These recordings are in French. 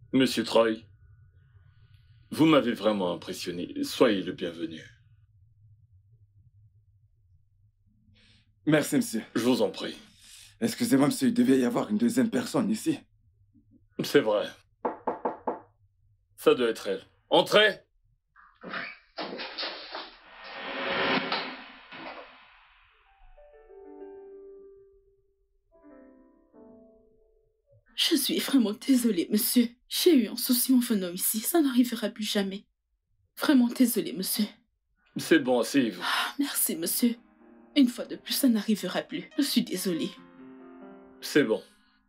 Monsieur Troy, vous m'avez vraiment impressionné. Soyez le bienvenu. Merci, monsieur. Je vous en prie. Excusez-moi, monsieur, il devait y avoir une deuxième personne ici. C'est vrai. Ça doit être elle. Entrez! Je suis vraiment désolée, monsieur. J'ai eu un souci en venant ici. Ça n'arrivera plus jamais. Vraiment désolée, monsieur. C'est bon, asseyez-vous. Ah, merci, monsieur. Une fois de plus, ça n'arrivera plus. Je suis désolée. C'est bon.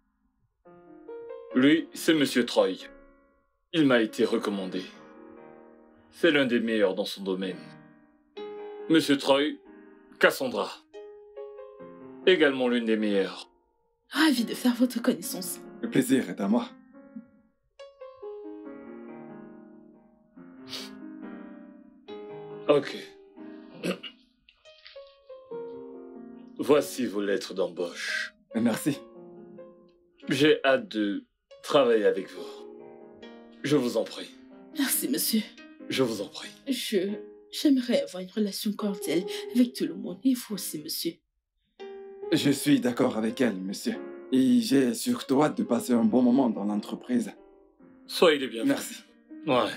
Lui, c'est Monsieur Troy. Il m'a été recommandé. C'est l'un des meilleurs dans son domaine. Monsieur Troy, Cassandra. Également l'une des meilleures. Ravie de faire votre connaissance. Le plaisir est à moi. Ok. Voici vos lettres d'embauche. Merci. J'ai hâte de travailler avec vous. Je vous en prie. Merci, monsieur. Je vous en prie. J'aimerais avoir une relation cordiale avec tout le monde. Et vous aussi, monsieur. Je suis d'accord avec elle, monsieur. Et j'ai surtout hâte de passer un bon moment dans l'entreprise. Soyez les bienvenus. Merci. Ouais.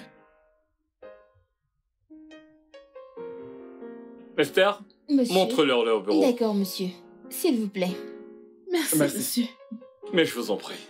Esther, Monsieur. montre-leur leur bureau. D'accord, monsieur. S'il vous plaît. Merci, Merci. monsieur. Mais je vous en prie.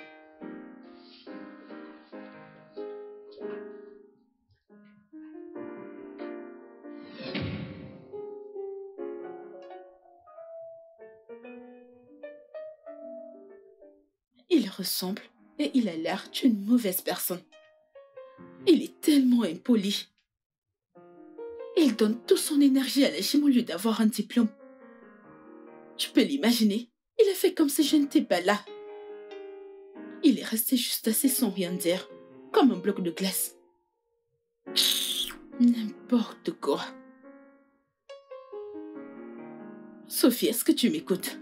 Il ressemble et il a l'air d'une mauvaise personne. Il est tellement impoli. Il donne toute son énergie à la gym au lieu d'avoir un diplôme. Tu peux l'imaginer. Il a fait comme si je n'étais pas là. Il est resté juste assis sans rien dire, comme un bloc de glace. N'importe quoi. Sophie, est-ce que tu m'écoutes?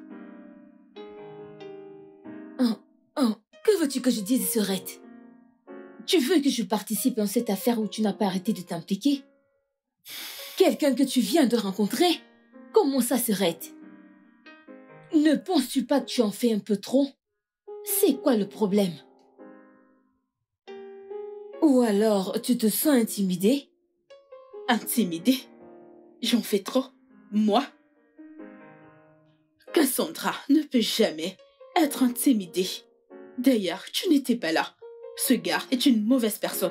Que veux-tu que je dise, Sorette? Tu veux que je participe en cette affaire où tu n'as pas arrêté de t'impliquer? Quelqu'un que tu viens de rencontrer? Comment ça, Sorette? Ne penses-tu pas que tu en fais un peu trop? C'est quoi le problème? Ou alors, tu te sens intimidée? Intimidée? J'en fais trop? Moi? Cassandra ne peut jamais être intimidée. D'ailleurs, tu n'étais pas là. Ce gars est une mauvaise personne.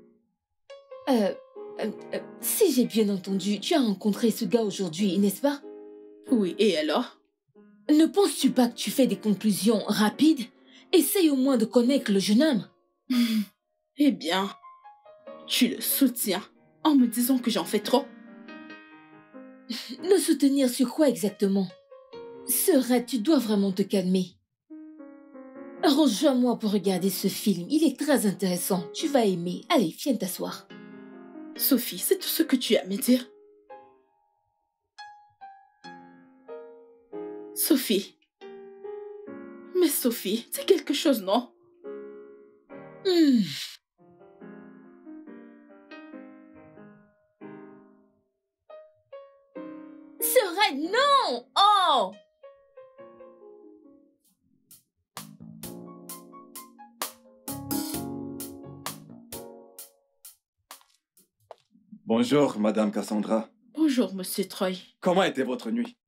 Si j'ai bien entendu, tu as rencontré ce gars aujourd'hui, n'est-ce pas? Oui, et alors? Ne penses-tu pas que tu fais des conclusions rapides? Essaye au moins de connaître le jeune homme. Eh bien, tu le soutiens en me disant que j'en fais trop? Le soutenir sur quoi exactement? Sorette, tu dois vraiment te calmer. Rejoins-moi pour regarder ce film. Il est très intéressant. Tu vas aimer. Allez, viens t'asseoir. Sophie, c'est tout ce que tu as à me dire? Sophie. Mais Sophie, c'est quelque chose, non? Sorette, non! Oh! Bonjour, Madame Cassandra. Bonjour, Monsieur Troy. Comment était votre nuit?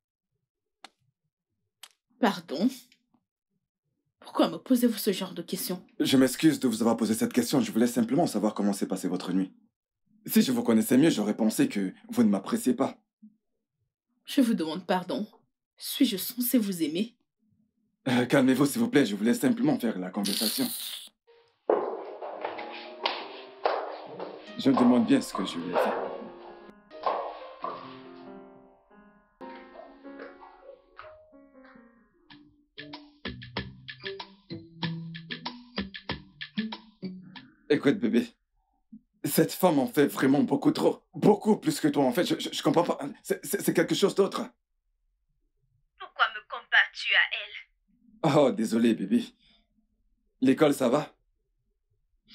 Pardon? Pourquoi me posez-vous ce genre de questions? Je m'excuse de vous avoir posé cette question. Je voulais simplement savoir comment s'est passée votre nuit. Si je vous connaissais mieux, j'aurais pensé que vous ne m'appréciez pas. Je vous demande pardon. Suis-je censée vous aimer? Calmez-vous, s'il vous plaît. Je voulais simplement faire la conversation. Je me demande bien ce que je lui ai fait. Écoute, bébé. Cette femme en fait vraiment beaucoup trop. Beaucoup plus que toi, en fait. Je comprends pas. C'est quelque chose d'autre. Pourquoi me compares-tu à elle? Oh, désolé, bébé. L'école, ça va?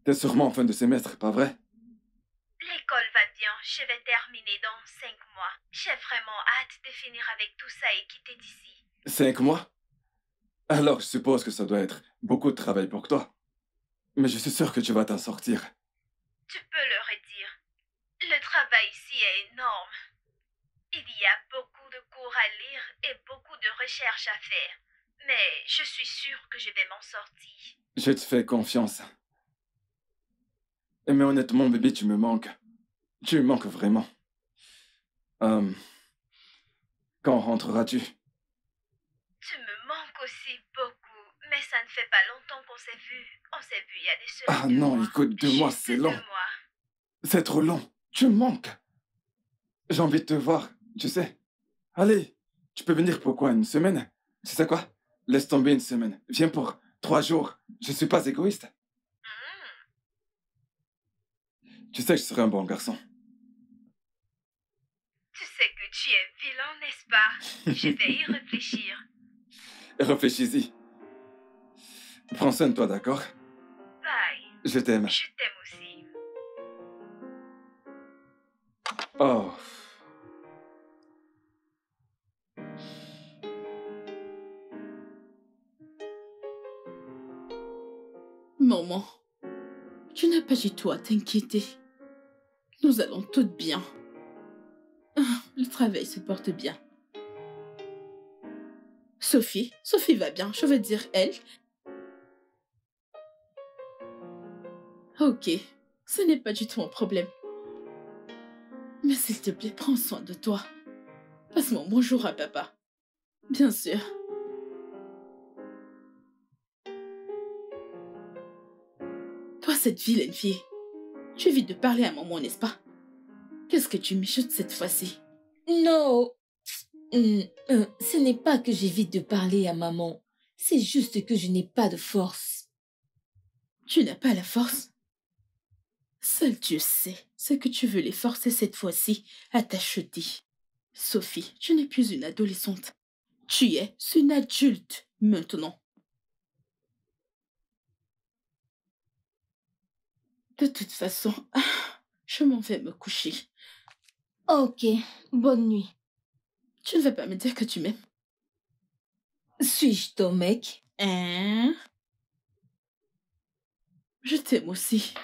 T'es sûrement en fin de semestre, pas vrai? L'école va bien, je vais terminer dans 5 mois. J'ai vraiment hâte de finir avec tout ça et quitter d'ici. 5 mois? Alors, je suppose que ça doit être beaucoup de travail pour toi. Mais je suis sûr que tu vas t'en sortir. Tu peux le redire. Le travail ici est énorme. Il y a beaucoup de cours à lire et beaucoup de recherches à faire. Mais je suis sûre que je vais m'en sortir. Je te fais confiance. Mais honnêtement, bébé, tu me manques. Tu me manques vraiment. Quand rentreras-tu? Tu me manques aussi beaucoup. Mais ça ne fait pas longtemps qu'on s'est vus. On s'est vus il y a des semaines. Ah non, écoute, 2 mois, Juste c'est long. 2 mois. C'est trop long. Tu me manques. J'ai envie de te voir, tu sais. Allez, tu peux venir pour quoi, une semaine? Tu sais quoi? Laisse tomber une semaine. Viens pour 3 jours. Je suis pas égoïste. Tu sais que je serai un bon garçon. Tu sais que tu es vilain, n'est-ce pas? Je vais y réfléchir. Réfléchis-y. Prends soin de toi, d'accord? Bye. Je t'aime. Je t'aime aussi. Oh. Maman, tu n'as pas du tout à t'inquiéter. Nous allons toutes bien. Le travail se porte bien. Sophie va bien, je veux dire elle. Ok, ce n'est pas du tout un problème. Mais s'il te plaît, prends soin de toi. Passe-moi bonjour à papa. Bien sûr. Toi, cette vilaine fille, tu évites de parler à maman, n'est-ce pas? Qu'est-ce que tu mijotes cette fois-ci? Non. Ce n'est pas que j'évite de parler à maman. C'est juste que je n'ai pas de force. Tu n'as pas la force? Seul Dieu sait ce que tu veux les forcer cette fois-ci à t'acheter. Sophie, tu n'es plus une adolescente. Tu es une adulte maintenant. De toute façon, je m'en vais me coucher. Ok, bonne nuit. Tu ne vas pas me dire que tu m'aimes? Suis-je ton mec? Hein? Je t'aime aussi.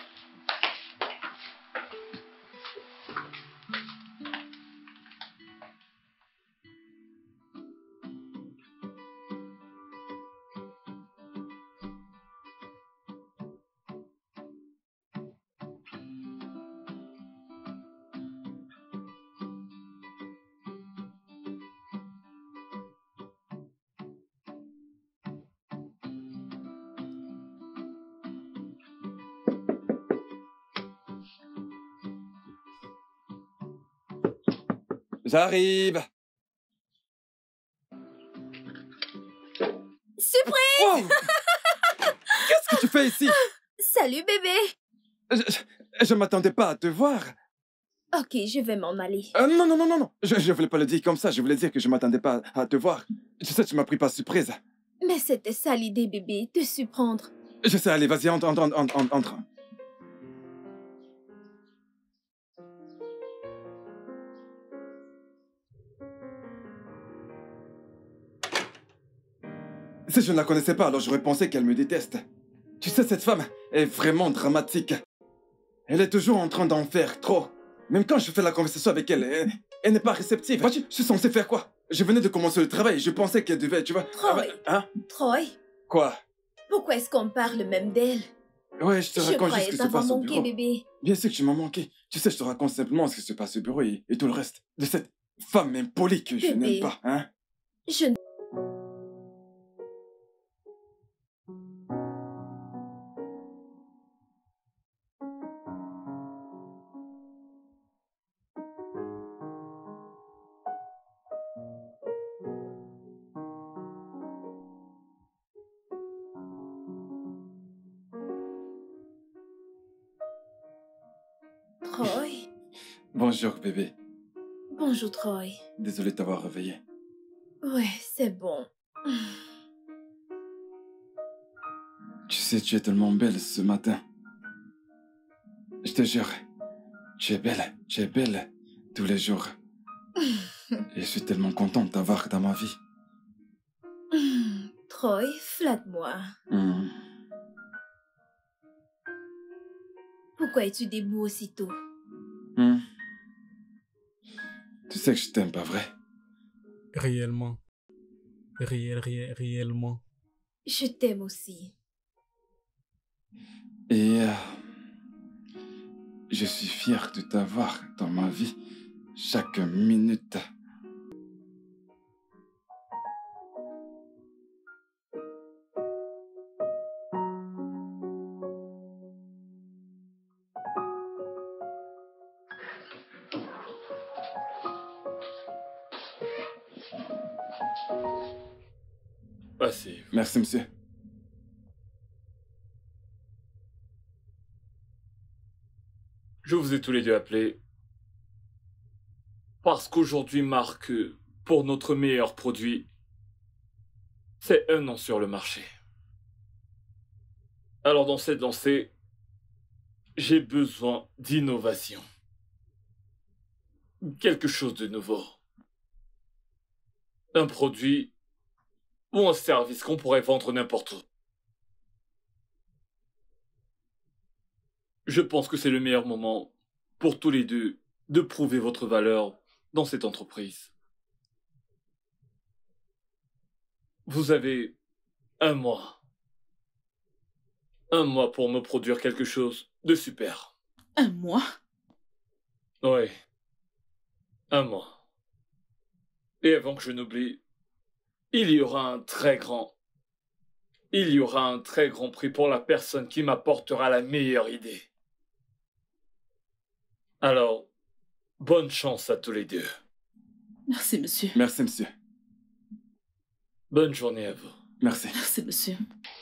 J'arrive. Surprise! Wow! Qu'est-ce que tu fais ici? Salut bébé! Je m'attendais pas à te voir. Ok, je vais m'en aller. Non. Je voulais pas le dire comme ça. Je voulais dire que je m'attendais pas à te voir. Je sais, tu m'as pris par surprise. Mais c'était ça l'idée bébé, de surprendre. Je sais, allez, vas-y, entre. Si je ne la connaissais pas, alors j'aurais pensé qu'elle me déteste. Tu sais, cette femme est vraiment dramatique. Elle est toujours en train d'en faire trop. Même quand je fais la conversation avec elle, elle n'est pas réceptive. Vois-tu, je suis censé faire quoi? Je venais de commencer le travail et je pensais qu'elle devait, tu vois... Troy. Hein? Troy, Quoi? pourquoi est-ce qu'on parle même d'elle? Ouais, je te raconte juste croyais ce qui se t'avoir passe au manqué bureau. bébé. Bien sûr que tu m'as manqué. Tu sais, je te raconte simplement ce qui se passe au bureau et tout le reste. De cette femme impolie que je Bébé. n'aime pas, hein? Je ne... Troy. Bonjour, bébé. Bonjour Troy. Désolé de t'avoir réveillé. Ouais, c'est bon. Tu sais, tu es tellement belle ce matin. Je te jure, tu es belle tous les jours. Et je suis tellement content de t'avoir dans ma vie. Troy, flatte-moi. Hmm. Pourquoi es-tu debout aussitôt? Hmm. Tu sais que je t'aime, pas vrai? Réellement. Réellement. Je t'aime aussi. Et je suis fier de t'avoir dans ma vie chaque minute. Assez. Merci, monsieur. Je vous ai tous les deux appelés parce qu'aujourd'hui marque, pour notre meilleur produit, c'est 1 an sur le marché. Alors dans cette lancée, j'ai besoin d'innovation. Quelque chose de nouveau. Un produit ou un service qu'on pourrait vendre n'importe où. Je pense que c'est le meilleur moment pour tous les deux de prouver votre valeur dans cette entreprise. Vous avez 1 mois. 1 mois pour me produire quelque chose de super. 1 mois? Oui. 1 mois. Et avant que je n'oublie, il y aura un très grand prix pour la personne qui m'apportera la meilleure idée. Alors, bonne chance à tous les deux. Merci, monsieur. Merci, monsieur. Bonne journée à vous. Merci. Merci, monsieur.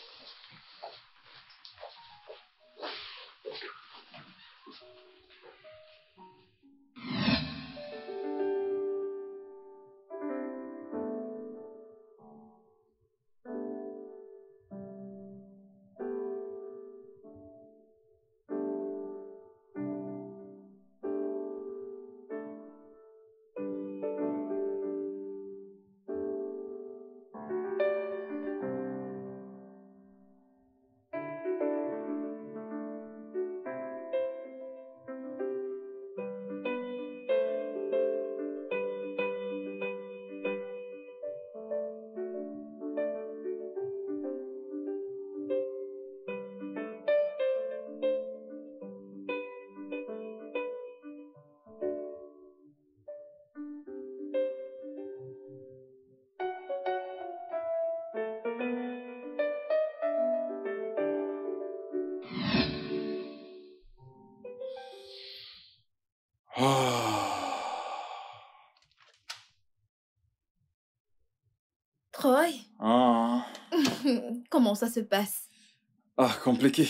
Troy? Ah, Comment ça se passe? compliqué.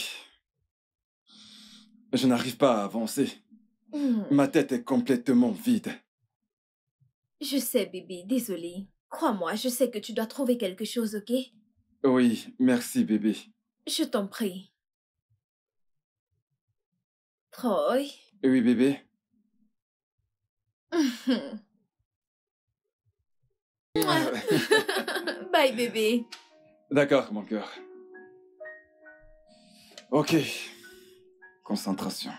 Je n'arrive pas à avancer. Hmm. Ma tête est complètement vide. Je sais, bébé, désolée. Crois-moi, je sais que tu dois trouver quelque chose, ok? Oui, merci, bébé. Je t'en prie. Troy? Oui, bébé. Bye, bébé. D'accord, mon cœur. Ok. Concentration.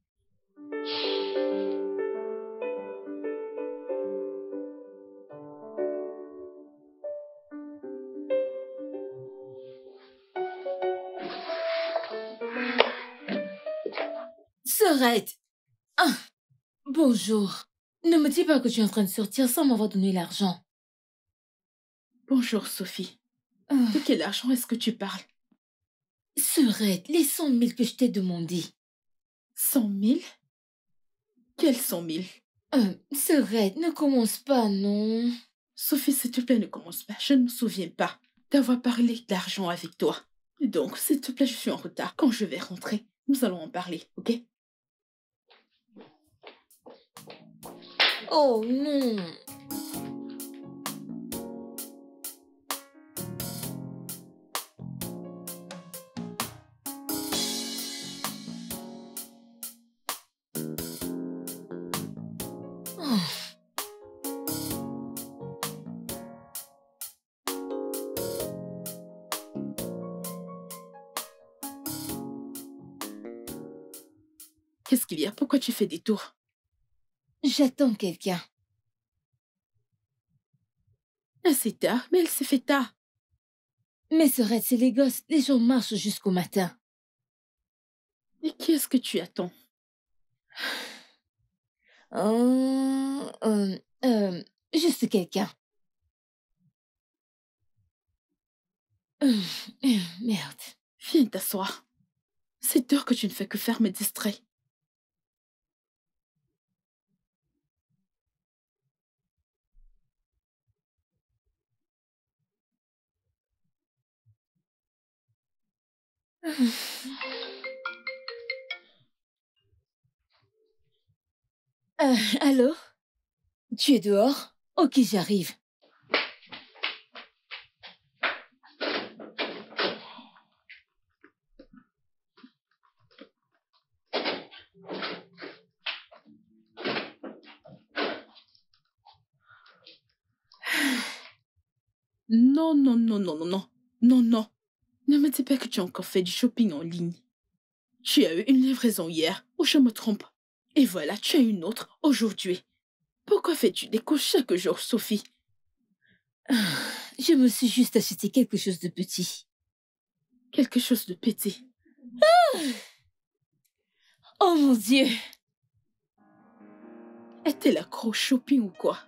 Sorette! Ah, bonjour. Ne me dis pas que tu es en train de sortir sans m'avoir donné l'argent. Bonjour, Sophie. De quel argent est-ce que tu parles? Sorette, les 100 000 que je t'ai demandé. 100 000? Quels 100 000? Sorette, ne commence pas, non? Sophie, s'il te plaît, ne commence pas. Je ne me souviens pas d'avoir parlé d'argent avec toi. Donc, s'il te plaît, je suis en retard. Quand je vais rentrer, nous allons en parler, ok? Oh non! Qu'est-ce qu'il y a? Pourquoi tu fais des tours? J'attends quelqu'un. C'est tard, mais elle s'est fait tard. Mais Sorette, c'est les gosses. Les gens marchent jusqu'au matin. Et qui est-ce que tu attends? Juste quelqu'un. Merde. Viens t'asseoir. C'est heure que tu ne fais que faire me distraire. Allô? Tu es dehors? Ok, j'arrive. Non, non, non, non, non, non. Non, non. Ne me dis pas que tu as encore fait du shopping en ligne. Tu as eu une livraison hier, ou je me trompe? Et voilà, tu as une autre aujourd'hui. Pourquoi fais-tu des courses chaque jour, Sophie? Je me suis juste acheté quelque chose de petit. Quelque chose de petit. Oh mon Dieu! Est-elle accro au shopping ou quoi?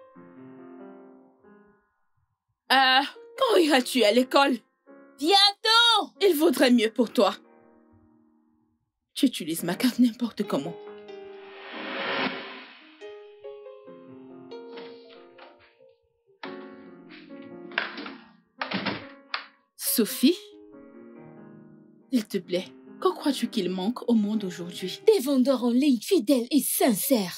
Quand iras-tu à l'école? Bientôt! Il vaudrait mieux pour toi. Tu utilises ma carte n'importe comment. Sophie? S'il te plaît, qu'en crois-tu qu'il manque au monde aujourd'hui? Des vendeurs en ligne fidèles et sincères.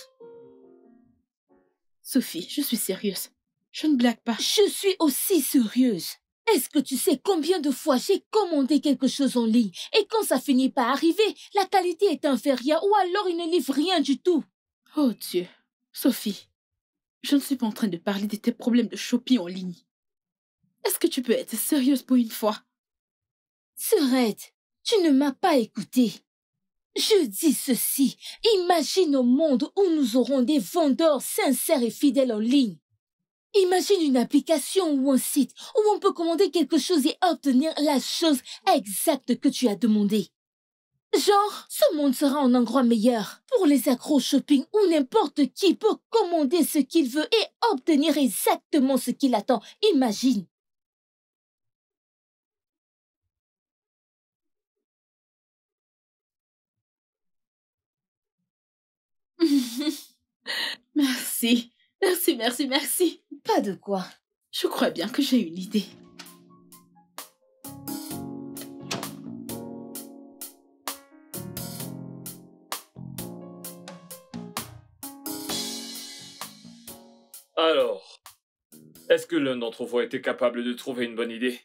Sophie, je suis sérieuse. Je ne blague pas. Je suis aussi sérieuse. Est-ce que tu sais combien de fois j'ai commandé quelque chose en ligne et quand ça finit par arriver, la qualité est inférieure ou alors il ne livre rien du tout? Oh Dieu. Sophie, je ne suis pas en train de parler de tes problèmes de shopping en ligne. Est-ce que tu peux être sérieuse pour une fois? Sorette, tu ne m'as pas écoutée. Je dis ceci, imagine un monde où nous aurons des vendeurs sincères et fidèles en ligne. Imagine une application ou un site où on peut commander quelque chose et obtenir la chose exacte que tu as demandé. Genre, ce monde sera un endroit meilleur pour les accros shopping où n'importe qui peut commander ce qu'il veut et obtenir exactement ce qu'il attend. Imagine. Merci. Merci, merci, merci. Pas de quoi. Je crois bien que j'ai une idée. Alors, est-ce que l'un d'entre vous a été capable de trouver une bonne idée?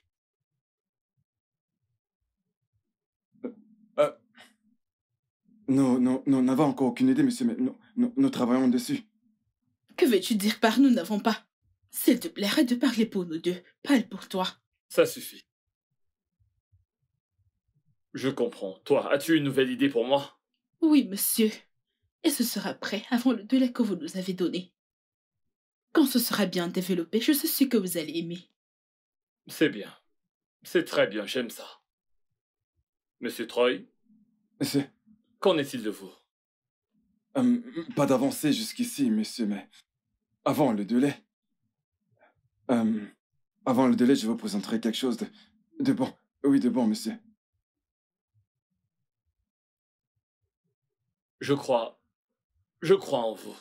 Nous n'avons encore aucune idée, monsieur, mais nous travaillons dessus. Que veux-tu dire par nous n'avons pas? S'il te plaît, arrête de parler pour nous deux. Parle pour toi. Ça suffit. Je comprends. Toi, as-tu une nouvelle idée pour moi? Oui, monsieur. Et ce sera prêt avant le délai que vous nous avez donné. Quand ce sera bien développé, je suis sûre que vous allez aimer. C'est bien. C'est très bien, j'aime ça. Monsieur Troy, Monsieur, qu'en est-il de vous? pas d'avancée jusqu'ici, monsieur, mais avant le délai. Avant le délai, je vous présenterai quelque chose de bon. Oui, de bon, monsieur. Je crois en vous.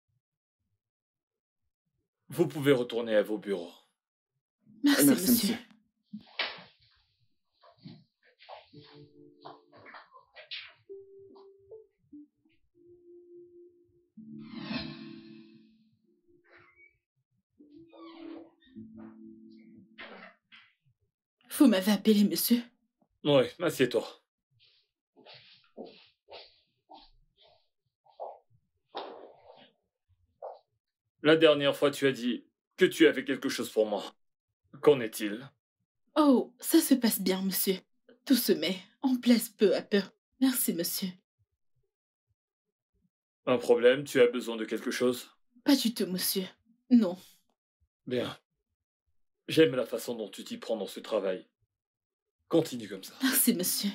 Vous pouvez retourner à vos bureaux. Merci, monsieur. Vous m'avez appelé, monsieur? Oui, assieds-toi. La dernière fois, tu as dit que tu avais quelque chose pour moi. Qu'en est-il? Oh, ça se passe bien, monsieur. Tout se met en place peu à peu. Merci, monsieur. Un problème? Tu as besoin de quelque chose? Pas du tout, monsieur. Non. Bien. J'aime la façon dont tu t'y prends dans ce travail. Continue comme ça. Merci, monsieur.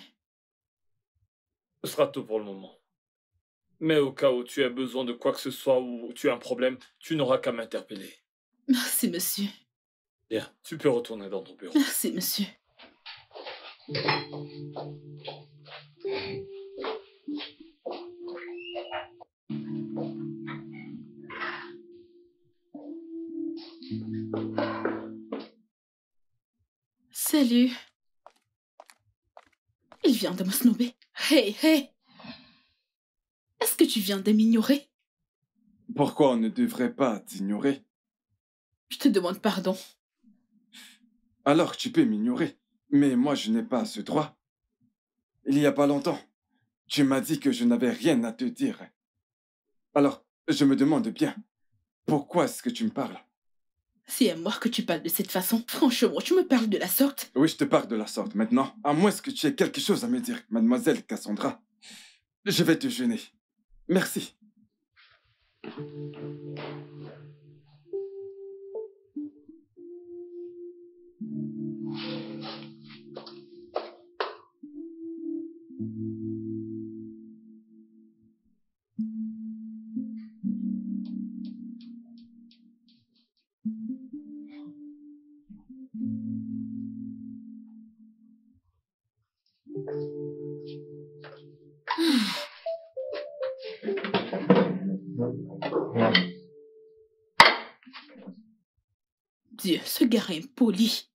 Ce sera tout pour le moment. Mais au cas où tu as besoin de quoi que ce soit ou tu as un problème, tu n'auras qu'à m'interpeller. Merci, monsieur. Bien, tu peux retourner dans ton bureau. Merci, monsieur. Salut. Il vient de me snober. Hey, hey. Est-ce que tu viens de m'ignorer? Pourquoi on ne devrait pas t'ignorer? Je te demande pardon. Alors tu peux m'ignorer, mais moi je n'ai pas ce droit. Il y a pas longtemps, tu m'as dit que je n'avais rien à te dire. Alors, je me demande bien, pourquoi est-ce que tu me parles? C'est à moi que tu parles de cette façon. Franchement, tu me parles de la sorte. Oui, je te parle de la sorte maintenant, à moins que tu aies quelque chose à me dire, mademoiselle Cassandra. Je vais te gêner. Merci. Dieu, ce gars est impoli.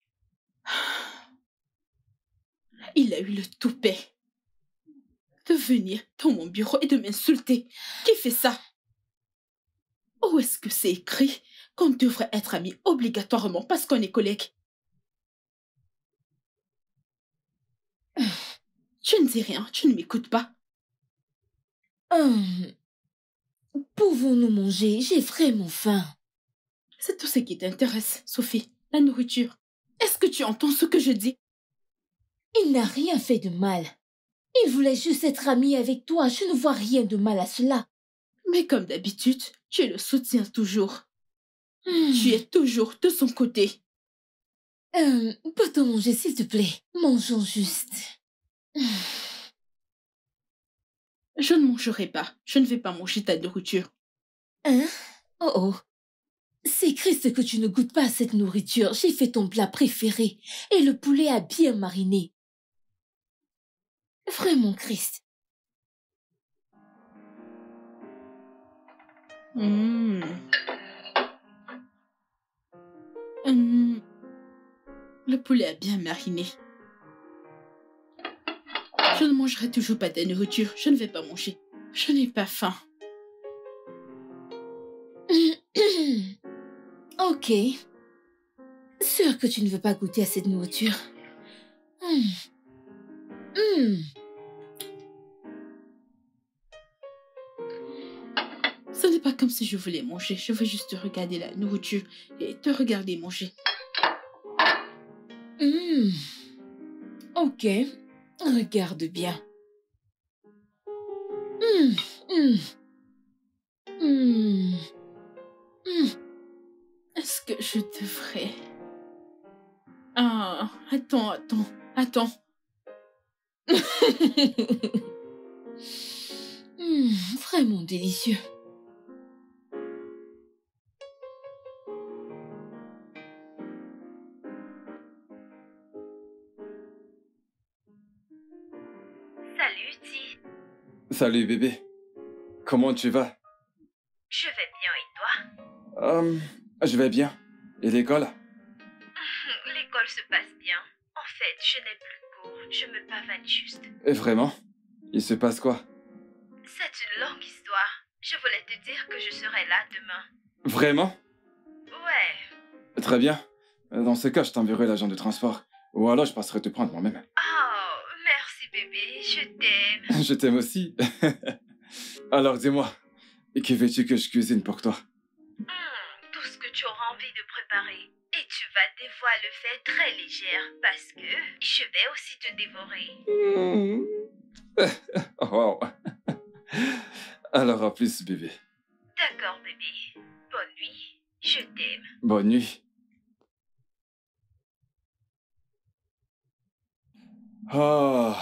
Il a eu le toupet de venir dans mon bureau et de m'insulter. Qui fait ça? Où est-ce que c'est écrit qu'on devrait être amis obligatoirement parce qu'on est collègues? Tu ne dis rien, tu ne m'écoutes pas. Pouvons-nous manger? J'ai vraiment faim. C'est tout ce qui t'intéresse, Sophie, la nourriture. Est-ce que tu entends ce que je dis? Il n'a rien fait de mal. Il voulait juste être ami avec toi. Je ne vois rien de mal à cela. Mais comme d'habitude, tu le soutiens toujours. Tu es toujours de son côté. Peut-on manger, s'il te plaît? Mangeons juste. Je ne mangerai pas. Je ne vais pas manger ta nourriture. Hein? Oh oh. C'est triste que tu ne goûtes pas à cette nourriture. J'ai fait ton plat préféré. Et le poulet a bien mariné. Vraiment, Christ. Le poulet a bien mariné. Je ne mangerai toujours pas ta nourriture. Je ne vais pas manger. Je n'ai pas faim. Ok. Sûr que tu ne veux pas goûter à cette nourriture. Ce n'est pas comme si je voulais manger. Je veux juste regarder la nourriture et te regarder manger. Ok. Regarde bien. Est-ce que je devrais... Ah, attends. Vraiment délicieux. Salut, Ti. Salut bébé. Comment tu vas? Je vais bien et toi? Je vais bien. Et l'école? L'école se passe bien. En fait, je n'ai plus cours. Je me pavane juste. Et vraiment? Il se passe quoi? C'est une longue histoire. Je voulais te dire que je serai là demain. Vraiment? Ouais. Très bien. Dans ce cas, je t'enverrai l'agent de transport. Ou alors je passerai te prendre moi-même. Oh, merci bébé. Je t'aime. Je t'aime aussi. Alors dis-moi, que veux-tu que je cuisine pour toi? Tout ce que tu auras envie de préparer. Et tu vas devoir le faire très légère parce que je vais aussi te dévorer. Oh, wow. Alors à plus, bébé. D'accord, bébé. Bonne nuit. Je t'aime. Bonne nuit. Ah.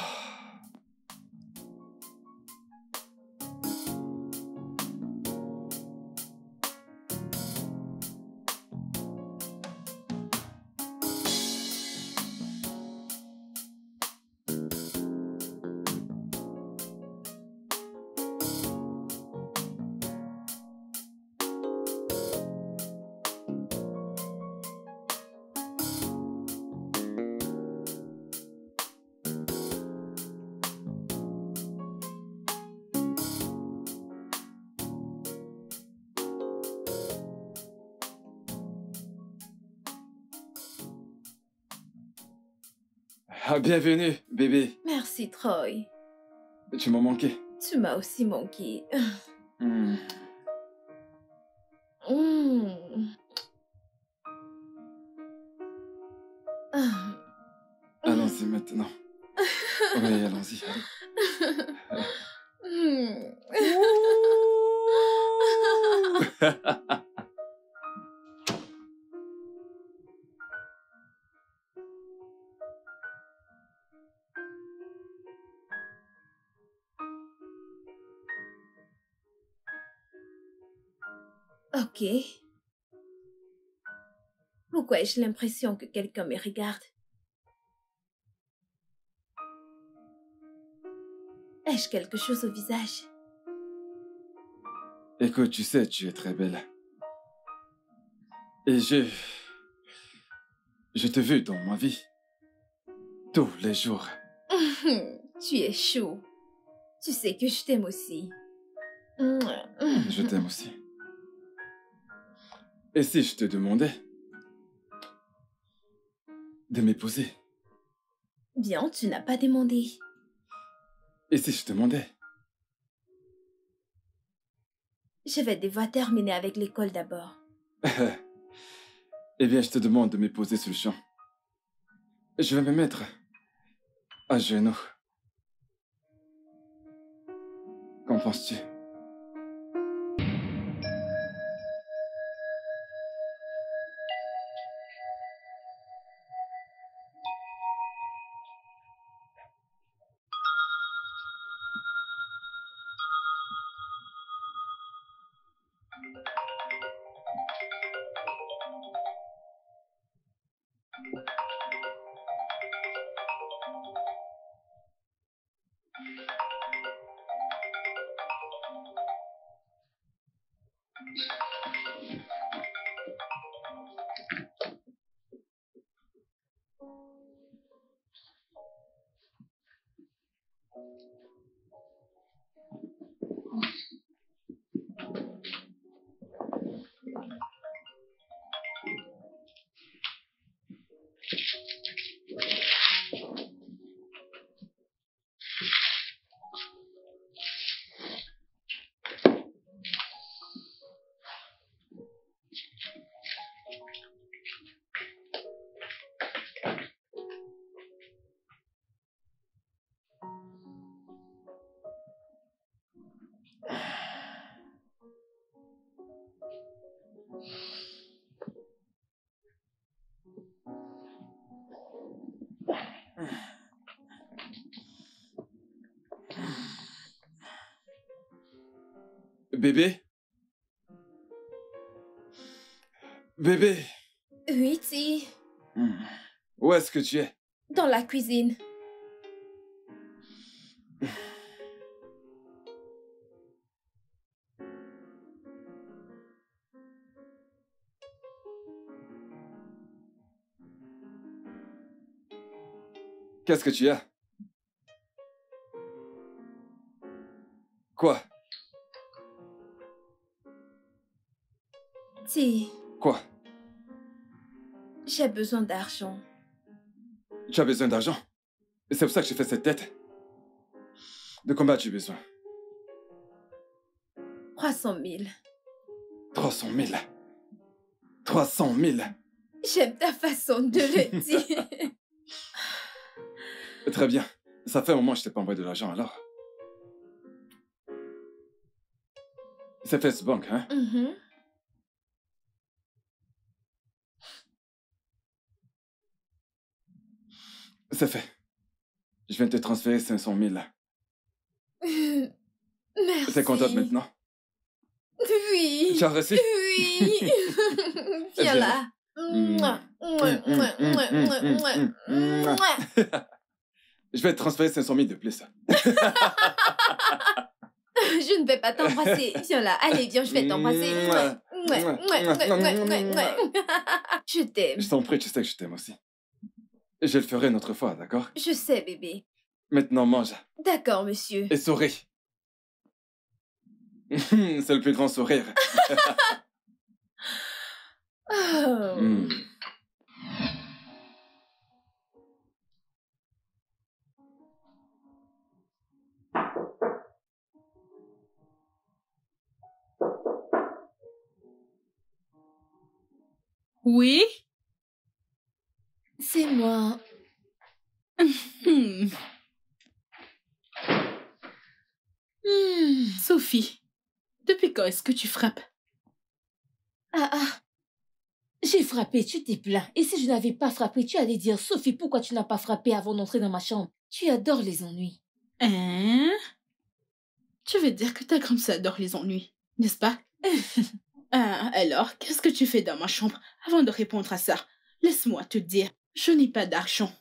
Ah, bienvenue, bébé. Merci, Troy. Tu m'as manqué. Tu m'as aussi manqué. Hmm. Mm. Ah. Allons-y maintenant. Oui, allons-y. Allez. Mm. Ok. Pourquoi ai-je l'impression que quelqu'un me regarde? Ai-je quelque chose au visage? Écoute, tu sais, tu es très belle. Et je te veux dans ma vie. Tous les jours. Tu es chou. Tu sais que je t'aime aussi. Je t'aime aussi. Et si je te demandais de m'épouser? Bien, tu n'as pas demandé. Et si je te demandais? Je vais devoir terminer avec l'école d'abord. Eh bien, je te demande de m'épouser sur le champ. Je vais me mettre à genoux. Qu'en penses-tu? Bébé? Bébé? Oui, Ti. Où est-ce que tu es? Dans la cuisine. Qu'est-ce que tu as? Quoi? Ti, Quoi? j'ai besoin d'argent. Tu as besoin d'argent? Et c'est pour ça que j'ai fait cette tête? De combien as-tu besoin? 300 000. 300 000. 300 000. J'aime ta façon de le dire. Très bien. Ça fait un moment que je t'ai pas envoyé de l'argent, alors. C'est First Bank, hein? C'est fait. Je viens de te transférer 500 000. Merci. T'es contente maintenant? Oui. Tu as reçu? Oui. Viens là. Je vais te transférer 500 000 de plus. Je ne vais pas t'embrasser. Viens là. Allez, viens, je vais t'embrasser. Je t'aime. Je t'en prie, tu sais que je t'aime aussi. Je le ferai une autre fois, d'accord? Je sais, bébé. Maintenant, mange. D'accord, monsieur. Et souris. C'est le plus grand sourire. Oh. Oui? C'est moi. Sophie, depuis quand est-ce que tu frappes? J'ai frappé, tu t'es plaint. Et si je n'avais pas frappé, tu allais dire, Sophie, pourquoi tu n'as pas frappé avant d'entrer dans ma chambre? Tu adores les ennuis. Hein? Tu veux dire que ta grande sœur adore les ennuis, n'est-ce pas? Alors, qu'est-ce que tu fais dans ma chambre? Avant de répondre à ça, laisse-moi te dire, je n'ai pas d'argent.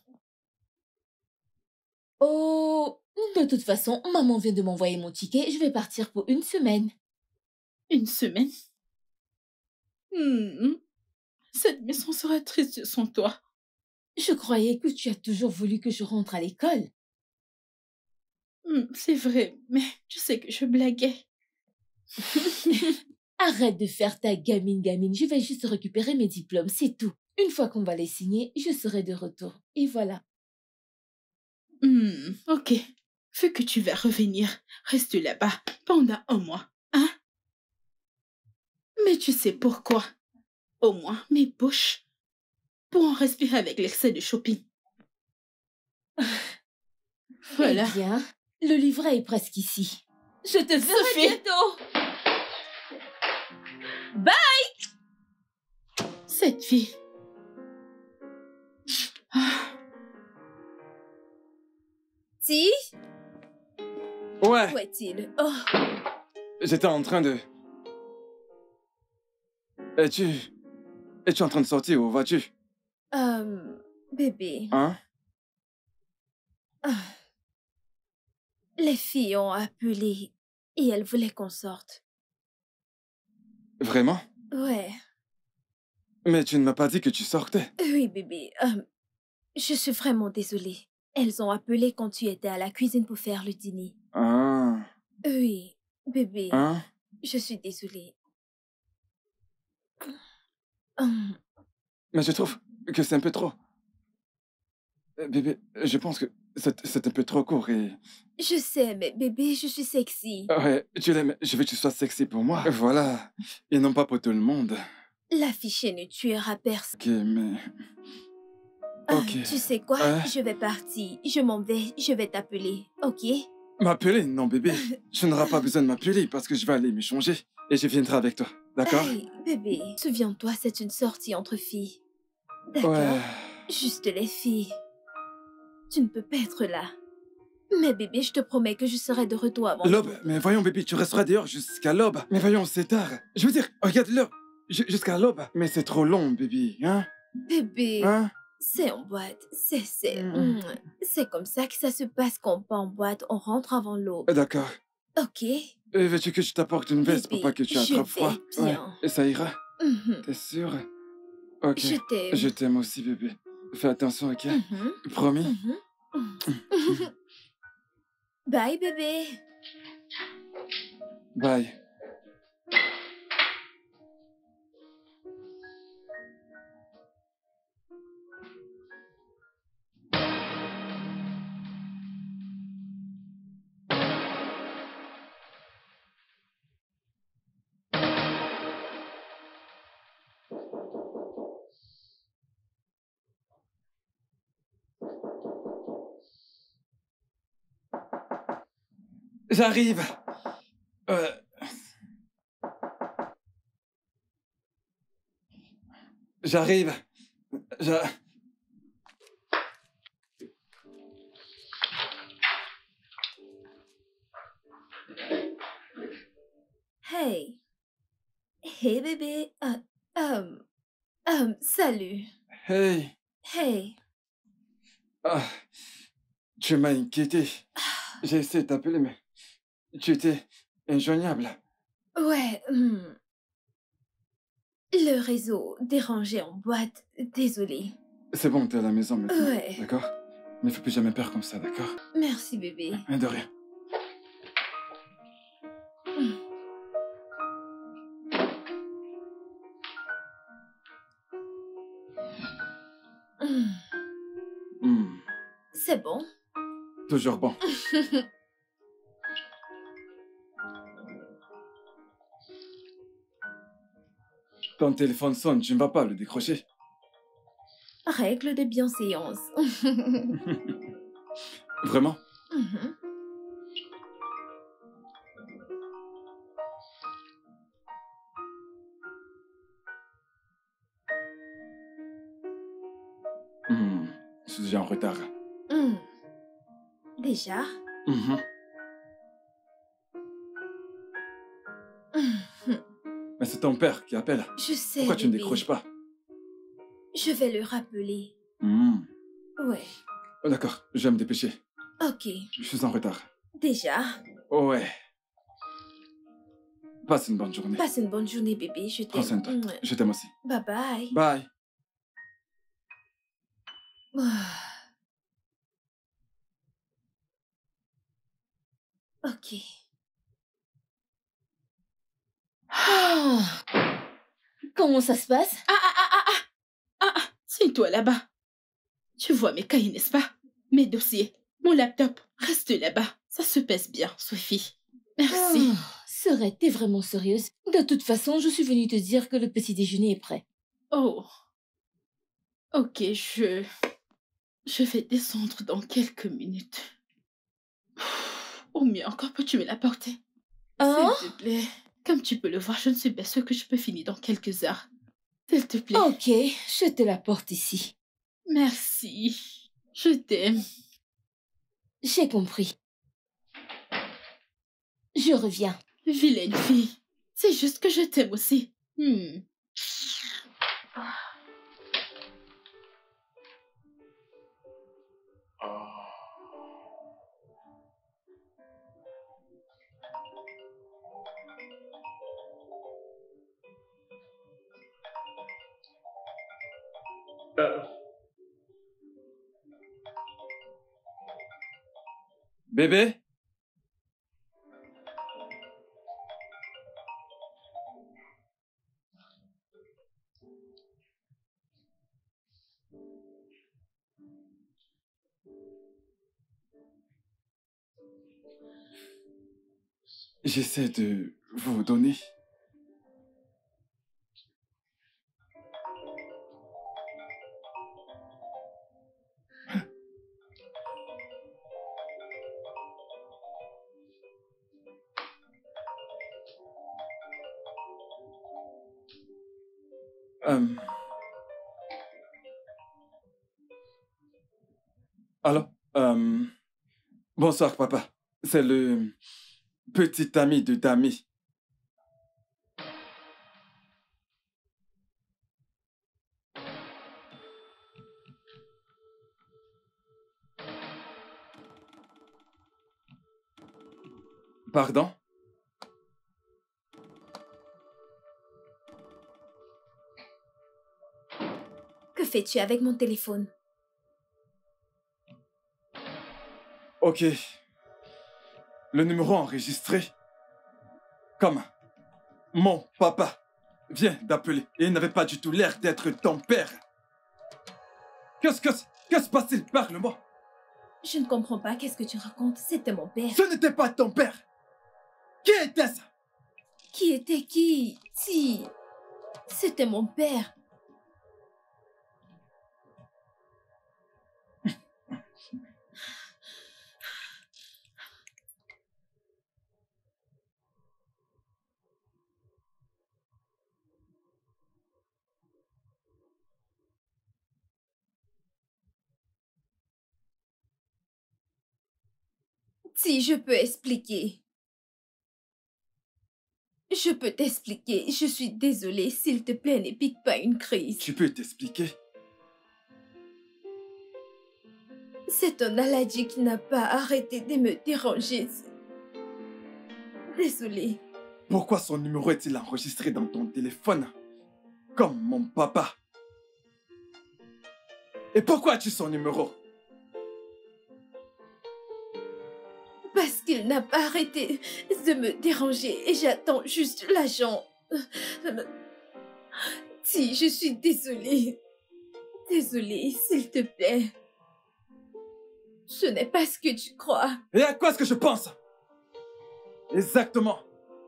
Oh, de toute façon, maman vient de m'envoyer mon ticket. Je vais partir pour 1 semaine. 1 semaine? Cette maison sera triste sans toi. Je croyais que tu as toujours voulu que je rentre à l'école. C'est vrai, mais tu sais que je blaguais. Arrête de faire ta gamine. Je vais juste récupérer mes diplômes, c'est tout. Une fois qu'on va les signer, je serai de retour. Et voilà. Ok. Vu que tu vas revenir, reste là-bas pendant 1 mois, hein? Mais tu sais pourquoi? Au moins, mes poches pourront respirer avec l'excès de shopping. Voilà. Eh bien, le livret est presque ici. Je te verrai Sophie. bientôt. Cette fille. Si? Ouais, Où est-il? Oh, j'étais en train de... Es-tu en train de sortir ou vas-tu? bébé. Hein? Les filles ont appelé et elles voulaient qu'on sorte. Vraiment? Ouais. Mais tu ne m'as pas dit que tu sortais. Oui, bébé. Je suis vraiment désolée. Elles ont appelé quand tu étais à la cuisine pour faire le dîner. Ah. Oui, bébé. Hein? Je suis désolée. Mais je trouve que c'est un peu trop. Bébé, je pense que c'est un peu trop court et... Je sais, mais bébé, je suis sexy. Ouais, tu l'aimes. Je veux que tu sois sexy pour moi. Voilà. Et non pas pour tout le monde. L'afficher ne tuera personne. Ok, mais... Ok. Tu sais quoi? Hein? Je vais partir. Je m'en vais. Je vais t'appeler. Ok? M'appeler? Non, bébé. Tu n'auras pas besoin de m'appeler parce que je vais aller me changer. Et je viendrai avec toi. D'accord? Hey, bébé. Souviens-toi, c'est une sortie entre filles. D'accord? Ouais. Juste les filles. Tu ne peux pas être là. Mais bébé, je te promets que je serai de retour avant L'aube. toi. Mais voyons, bébé, tu resteras dehors jusqu'à l'aube. Mais voyons, c'est tard. Je veux dire, regarde l'heure. Jusqu'à l'aube. Mais c'est trop long, bébé. Hein? Bébé, Hein? c'est en boîte. C'est comme ça que ça se passe quand on part en boîte. On rentre avant l'aube. D'accord. Ok? Veux-tu que je t'apporte une veste pour Bébé, pas que tu je attrapes vais froid? bien. Et ça ira? Mhm. T'es sûr? Ok. Je t'aime. Je t'aime aussi, bébé. Fais attention, ok? Mhm. Promis? Mhm. Bye, bébé. Bye. J'arrive. J'arrive. Je... Hey. Hey bébé. Salut. Hey. Hey. Ah, tu m'as inquiété. J'ai essayé de t'appeler, mais tu étais injoignable. Ouais. Le réseau dérangé en boîte. Désolée. C'est bon, t'es à la maison maintenant. Ouais. D'accord? Mais faut plus jamais peur comme ça, d'accord? Merci bébé. De rien. Hmm, C'est bon. toujours bon. Ton téléphone sonne, tu ne vas pas le décrocher. Règle de bienséance. Vraiment? Mhm. Je suis déjà en retard. Déjà? Mhm. Mais c'est ton père qui appelle. Je sais. Pourquoi tu ne bébé. décroches pas? Je vais le rappeler. Ouais. D'accord, je vais me dépêcher. Ok. Je suis en retard. Déjà? Ouais. Passe une bonne journée. Passe une bonne journée, bébé. Je Prends soin de toi. t'aime. Je t'aime aussi. Bye bye. Bye. Ok. Ah. Comment ça se passe? C'est toi là-bas. Tu vois mes cahiers, n'est-ce pas? Mes dossiers, mon laptop, reste là-bas. Ça se passe bien, Sophie. Merci. Serais, t'es vraiment sérieuse? De toute façon, je suis venue te dire que le petit déjeuner est prêt. Oh. Ok, je vais descendre dans quelques minutes. Au mieux encore, peux-tu me l'apporter? Hein? S'il te plaît. Comme tu peux le voir, je ne suis pas sûre que je peux finir dans quelques heures. S'il te plaît. Ok, je te l'apporte ici. Merci. Je t'aime. J'ai compris. Je reviens. Vilaine fille. C'est juste que je t'aime aussi. Bébé? J'essaie de vous donner. Allô? Bonsoir, papa. C'est le petit ami de Dami. Pardon? Que fais-tu avec mon téléphone? Ok. Le numéro enregistré. Comme mon papa vient d'appeler et il n'avait pas du tout l'air d'être ton père. Que se passe-t-il? Parle-moi. Je ne comprends pas. Qu'est-ce que tu racontes? C'était mon père. Ce n'était pas ton père. Qui était-ce? Qui était qui? Si. C'était mon père. Si je peux expliquer. Je peux t'expliquer. Je suis désolée. S'il te plaît, ne pique pas une crise. Tu peux t'expliquer? C'est un maladie qui n'a pas arrêté de me déranger. Désolée. Pourquoi son numéro est-il enregistré dans ton téléphone? Comme mon papa. Et pourquoi as-tu son numéro? Parce qu'il n'a pas arrêté de me déranger et j'attends juste l'agent. Si, je suis désolée. Désolée, s'il te plaît. Ce n'est pas ce que tu crois. Et à quoi est-ce que je pense? Exactement.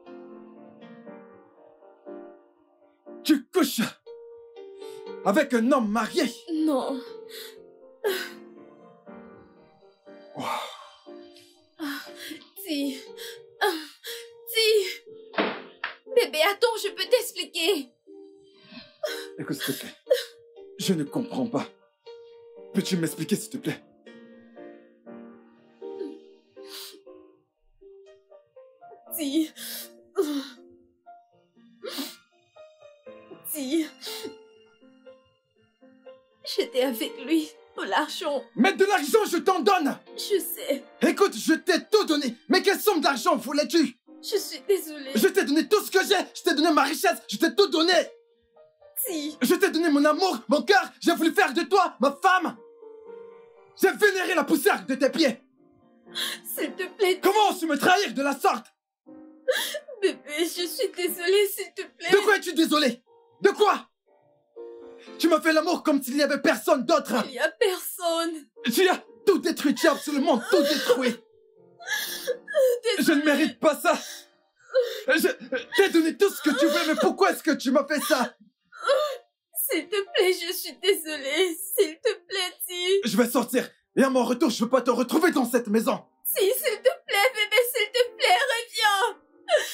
Tu couches avec un homme marié. Non. Wow. Si. Si. Bébé, attends, je peux t'expliquer. Écoute, s'il te plaît. Je ne comprends pas. Peux-tu m'expliquer, s'il te plaît? Si. Si. J'étais avec lui pour l'argent. Mais de l'argent, je t'en donne. Je sais. Écoute, je t'ai tout donné. Mais quelle somme d'argent voulais-tu? Je suis désolée. Je t'ai donné tout ce que j'ai. Je t'ai donné ma richesse. Je t'ai tout donné. Si. Je t'ai donné mon amour, mon cœur. J'ai voulu faire de toi ma femme. J'ai vénéré la poussière de tes pieds. S'il te plaît. Comment oses-tu me trahir de la sorte? Bébé, je suis désolée, s'il te plaît. De quoi es-tu désolé? De quoi? Tu m'as fait l'amour comme s'il n'y avait personne d'autre. Il n'y a personne. Tu as tout détruit, tu as absolument tout détruit. Je ne mérite pas ça. Je t'ai donné tout ce que tu veux, mais pourquoi est-ce que tu m'as fait ça? S'il te plaît, je suis désolée. S'il te plaît, si. Je vais sortir. Et à mon retour, je veux pas te retrouver dans cette maison. Si, s'il te plaît, bébé, s'il te plaît, reviens.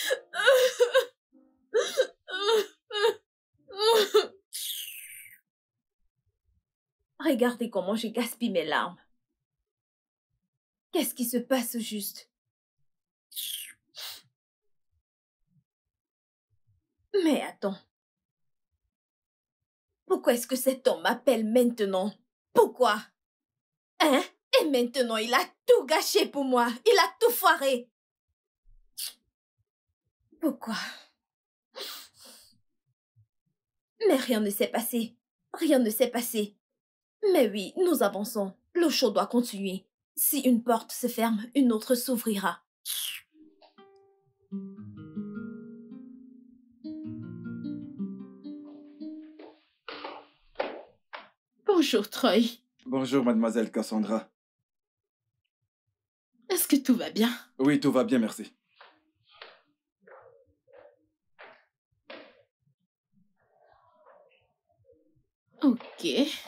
Regardez comment je gaspille mes larmes. Qu'est-ce qui se passe au juste? Mais attends. Pourquoi est-ce que cet homme m'appelle maintenant? Pourquoi? Hein? Et maintenant, il a tout gâché pour moi. Il a tout foiré. Pourquoi? Mais rien ne s'est passé. Rien ne s'est passé. Mais oui, nous avançons. Le show doit continuer. Si une porte se ferme, une autre s'ouvrira. Bonjour, Troy. Bonjour, mademoiselle Cassandra. Est-ce que tout va bien? Oui, tout va bien, merci. Ok.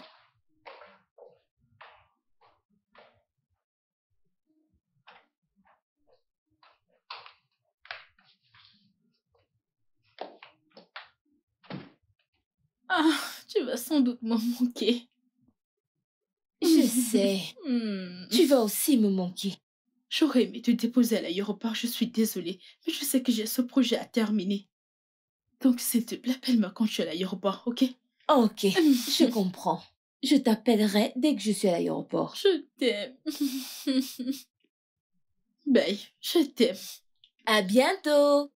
Ah, tu vas sans doute m'en manquer. Je sais. Tu vas aussi me manquer. J'aurais aimé te déposer à l'aéroport, je suis désolée, mais je sais que j'ai ce projet à terminer. Donc, s'il te plaît, appelle-moi quand je suis à l'aéroport, ok? Ok, je comprends. Je t'appellerai dès que je suis à l'aéroport. Je t'aime. Bye, je t'aime. À bientôt.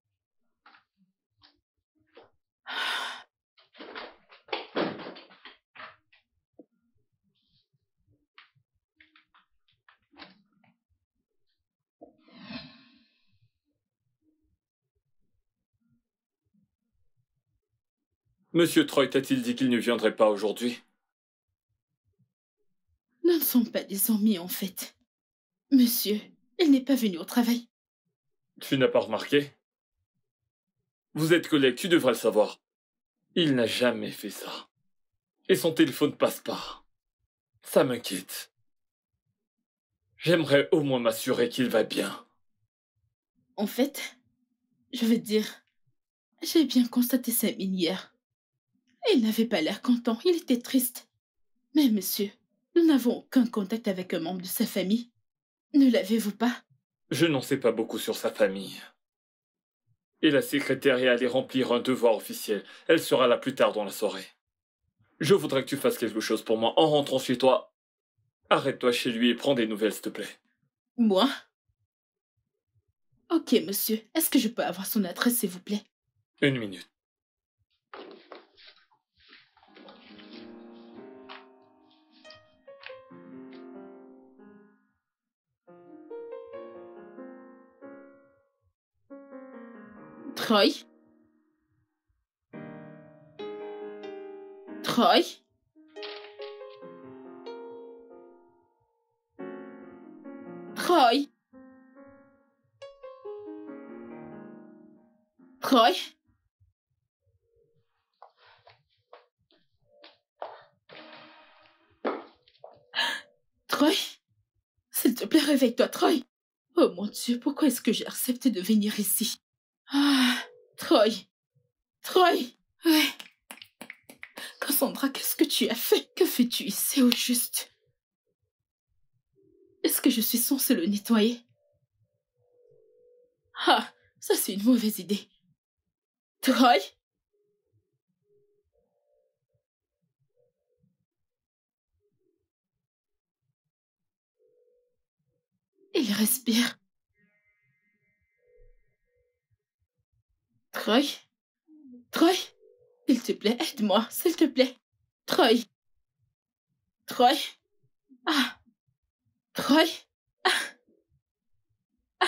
Monsieur Troy t'a-t-il dit qu'il ne viendrait pas aujourd'hui? Nous ne sommes pas des amis, en fait. Monsieur, il n'est pas venu au travail. Tu n'as pas remarqué? Vous êtes collègues, tu devrais le savoir. Il n'a jamais fait ça. Et son téléphone passe pas. Ça m'inquiète. J'aimerais au moins m'assurer qu'il va bien. En fait, je veux dire, j'ai bien constaté sa mine hier. Il n'avait pas l'air content, il était triste. Mais monsieur, nous n'avons aucun contact avec un membre de sa famille. Ne l'avez-vous pas? Je n'en sais pas beaucoup sur sa famille. Et la secrétaire est allée remplir un devoir officiel. Elle sera là plus tard dans la soirée. Je voudrais que tu fasses quelque chose pour moi en rentrant chez toi. Arrête-toi chez lui et prends des nouvelles, s'il te plaît. Moi? Ok, monsieur. Est-ce que je peux avoir son adresse, s'il vous plaît? 1 minute. Troy? Troy? Troy? Troy? Troy? S'il te plaît, réveille-toi, Troy. Oh mon Dieu, pourquoi est-ce que j'ai accepté de venir ici? Ah, Troy. Troy. Ouais. Cassandra, qu'est-ce que tu as fait? Que fais-tu ici au juste? Est-ce que je suis censée le nettoyer? Ah, ça c'est une mauvaise idée. Troy? Il respire. Troy? Troy? S'il te plaît, aide-moi, s'il te plaît. Troy? Troy? Ah! Troy? Ah! Ah!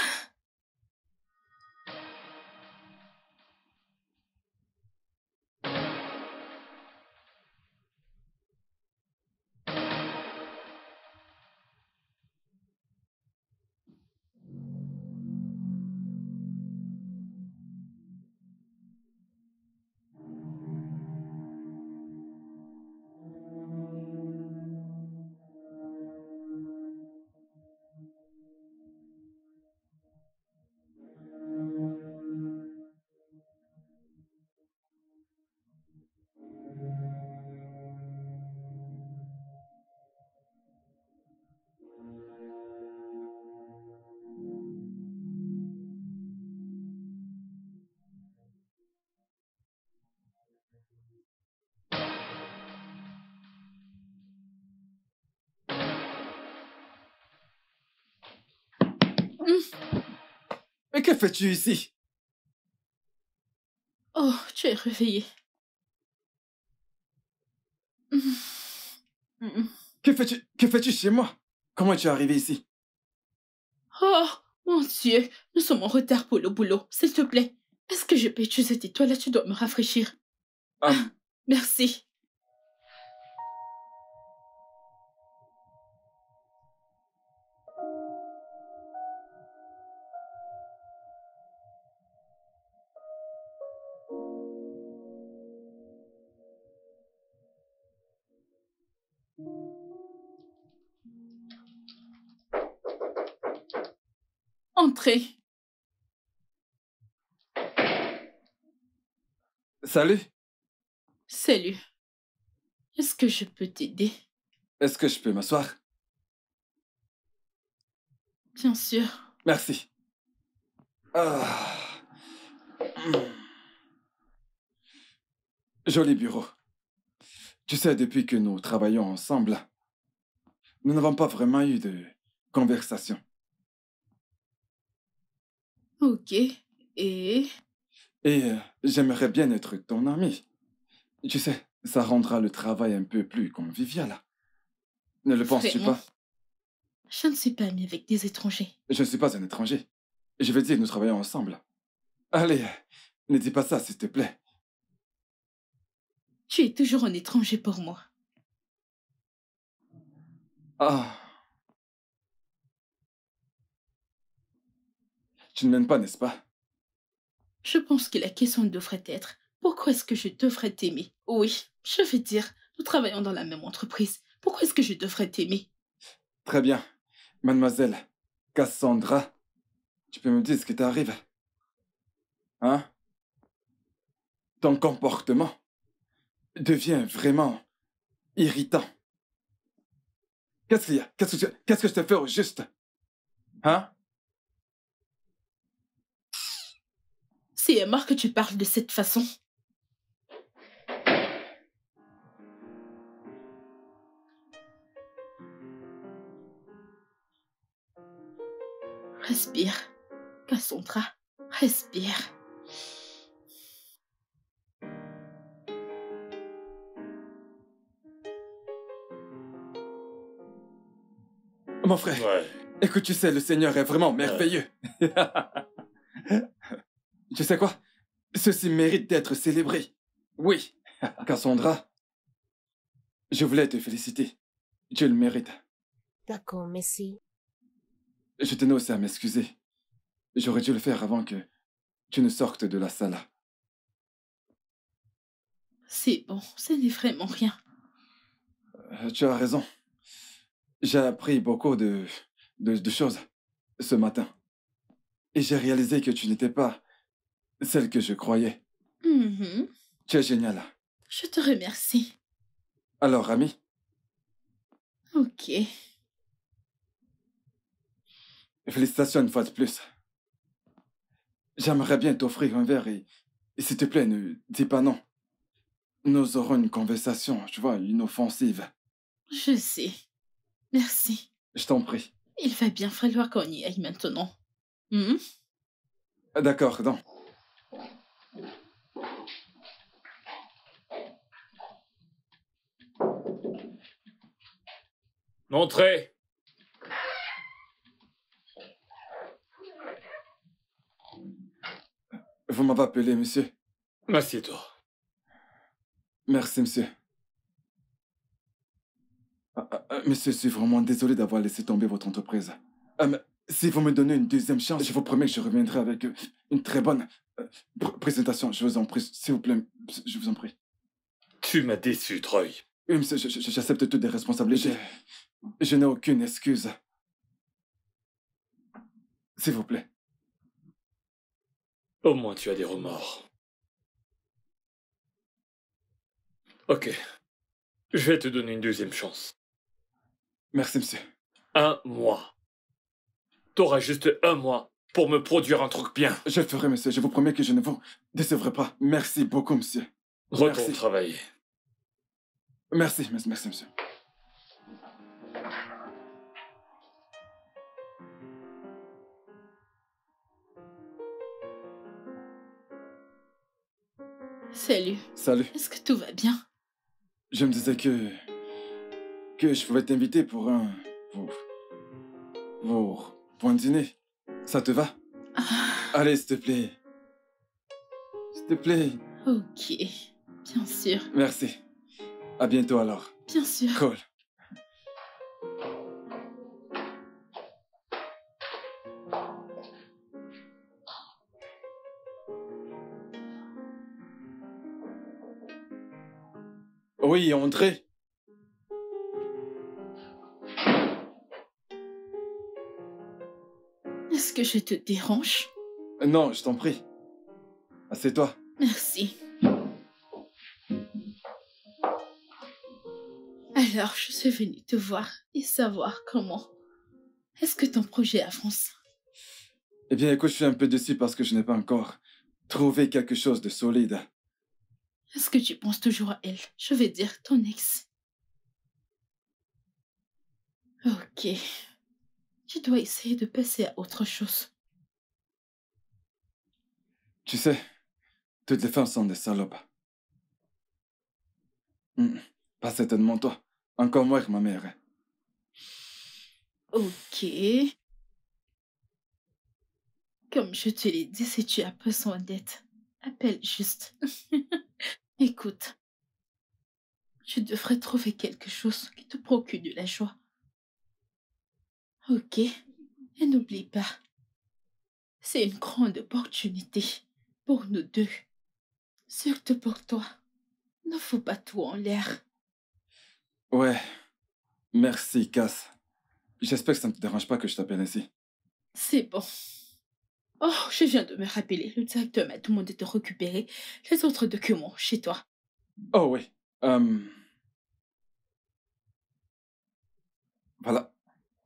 Mais que fais-tu ici? Oh, tu es réveillé. Que fais-tu chez moi? Comment es-tu arrivé ici? Oh, mon Dieu, nous sommes en retard pour le boulot. S'il te plaît, est-ce que je peux utiliser tes toilettes? Tu dois me rafraîchir. Merci. Entrez. Salut. Salut. Est-ce que je peux t'aider? Est-ce que je peux m'asseoir? Bien sûr. Merci. Ah. Joli bureau. Tu sais, depuis que nous travaillons ensemble, nous n'avons pas vraiment eu de conversation. Ok. Et j'aimerais bien être ton ami. Tu sais, ça rendra le travail un peu plus convivial. Ne le penses-tu Vraiment? pas? Je ne suis pas amie avec des étrangers. Je ne suis pas un étranger. Je veux dire, nous travaillons ensemble. Allez, ne dis pas ça, s'il te plaît. Tu es toujours un étranger pour moi. Ah. Tu ne m'aimes pas, n'est-ce pas? Je pense que la question devrait être: pourquoi est-ce que je devrais t'aimer? Oui, je veux dire, nous travaillons dans la même entreprise. Pourquoi est-ce que je devrais t'aimer? Très bien. Mademoiselle Cassandra, tu peux me dire ce qui t'arrive? Hein? Ton comportement devient vraiment irritant. Qu'est-ce qu'il y a? Qu'est-ce que je te fais au juste? Hein? C'est à Marc que tu parles de cette façon. Respire. Cassandra, respire. Mon frère, Ouais. écoute, tu sais, le Seigneur est vraiment merveilleux. Tu sais quoi? Ceci mérite d'être célébré. Oui. Cassandra, je voulais te féliciter. Tu le mérites. D'accord, merci. Je tenais aussi à m'excuser. J'aurais dû le faire avant que tu ne sortes de la salle. C'est bon, ce n'est vraiment rien. Tu as raison. J'ai appris beaucoup de choses ce matin. Et j'ai réalisé que tu n'étais pas celle que je croyais. Mhm. Tu es géniale. Je te remercie. Alors, ami, Ok. félicitations une fois de plus. J'aimerais bien t'offrir un verre et s'il te plaît, ne dis pas non. Nous aurons une conversation, tu vois, inoffensive. Je sais. Merci. Je t'en prie. Il va bien falloir qu'on y aille maintenant. Hmm? D'accord, non. Entrez. Vous m'avez appelé, monsieur. Assieds-toi. Merci, monsieur. Monsieur, je suis vraiment désolé d'avoir laissé tomber votre entreprise. Mais si vous me donnez une deuxième chance, je vous promets que je reviendrai avec une très bonne présentation. Je vous en prie, s'il vous plaît, je vous en prie. Tu m'as déçu, Troy. Oui, monsieur, j'accepte toutes les responsabilités. Je n'ai aucune excuse. S'il vous plaît. Au moins tu as des remords. Ok. Je vais te donner une deuxième chance. Merci, monsieur. 1 mois. T'auras juste 1 mois pour me produire un truc bien. Je le ferai, monsieur. Je vous promets que je ne vous décevrai pas. Merci beaucoup, monsieur. Retourne travailler. Merci, monsieur. Salut. Salut. Est-ce que tout va bien? Je me disais que je pouvais t'inviter pour pour un dîner. Ça te va? Allez, s'il te plaît. S'il te plaît. Ok. Bien sûr. Merci. À bientôt alors. Bien sûr. Cool. Oui, André. Est-ce que je te dérange? Non, je t'en prie. Assieds-toi. Merci. Alors, je suis venue te voir et savoir comment. Est-ce que ton projet avance? Eh bien, écoute, je suis un peu déçu parce que je n'ai pas encore trouvé quelque chose de solide. Est-ce que tu penses toujours à elle? Je vais dire ton ex. Ok. Tu dois essayer de passer à autre chose. Tu sais, toutes les femmes sont des salopes. Pas certainement toi. Encore moins que ma mère. Ok. Comme je te l'ai dit, si tu as besoin d'aide, appelle juste. Écoute, tu devrais trouver quelque chose qui te procure de la joie. Ok. Et n'oublie pas, c'est une grande opportunité pour nous deux. Surtout pour toi. Ne faut pas tout en l'air. Ouais. Merci, Cass. J'espère que ça ne te dérange pas que je t'appelle ainsi. C'est bon. Oh, je viens de me rappeler. Le directeur m'a demandé de récupérer les autres documents chez toi. Oh oui. Voilà.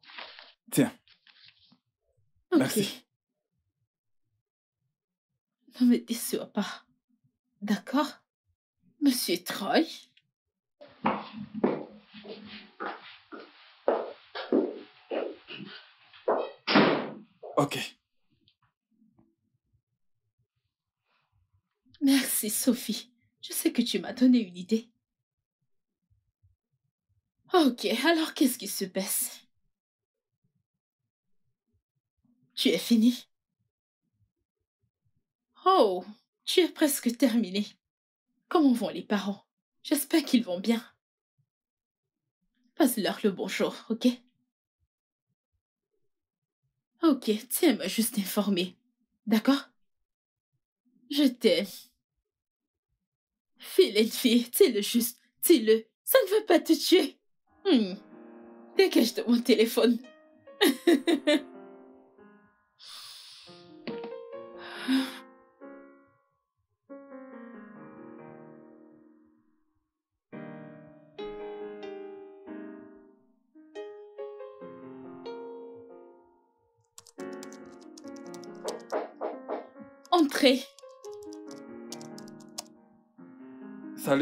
Tiens. Ok. Merci. Ne me déçois pas. D'accord? Monsieur Troy? Ok. Merci, Sophie. Je sais que tu m'as donné une idée. Ok, alors qu'est-ce qui se passe? Tu es fini? Oh, tu es presque terminé. Comment vont les parents? J'espère qu'ils vont bien. Passe-leur le bonjour, ok? Ok, tiens-moi juste informé. D'accord? Je t'aime. Fille, dis-le juste. Dis-le. Ça ne veut pas te tuer. Dégage de mon téléphone. Entrez. Salut.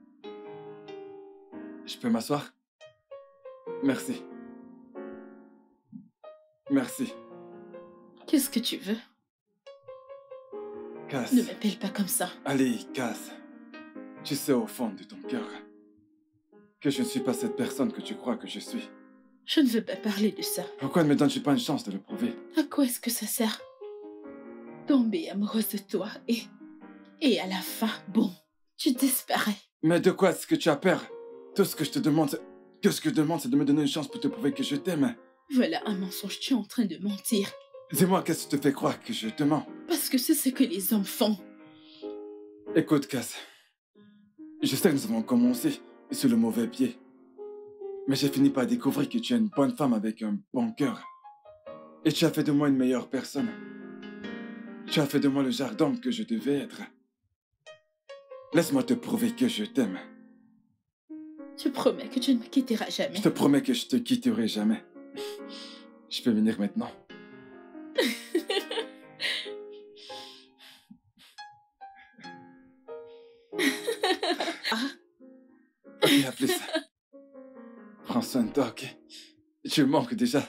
Je peux m'asseoir? Merci. Merci. Qu'est-ce que tu veux? Cass. Ne m'appelle pas comme ça. Allez, Cass. Tu sais au fond de ton cœur que je ne suis pas cette personne que tu crois que je suis. Je ne veux pas parler de ça. Pourquoi ne me donnes-tu pas une chance de le prouver? À quoi est-ce que ça sert? Tomber amoureuse de toi et à la fin, bon, tu disparais. Mais de quoi est-ce que tu as peur? Tout ce que je te demande, c'est de me donner une chance pour te prouver que je t'aime. Voilà un mensonge, tu es en train de mentir. Dis-moi, qu'est-ce qui te fait croire que je te mens? Parce que c'est ce que les hommes font. Écoute, Cass. Je sais que nous avons commencé sur le mauvais pied. Mais j'ai fini par découvrir que tu es une bonne femme avec un bon cœur. Et tu as fait de moi une meilleure personne. Tu as fait de moi le genre d'homme que je devais être. Laisse-moi te prouver que je t'aime. Tu promets que tu ne me quitteras jamais. Je te promets que je te quitterai jamais. Je peux venir maintenant. Ok, à plus. Prends soin de toi, ok? Tu me manques déjà.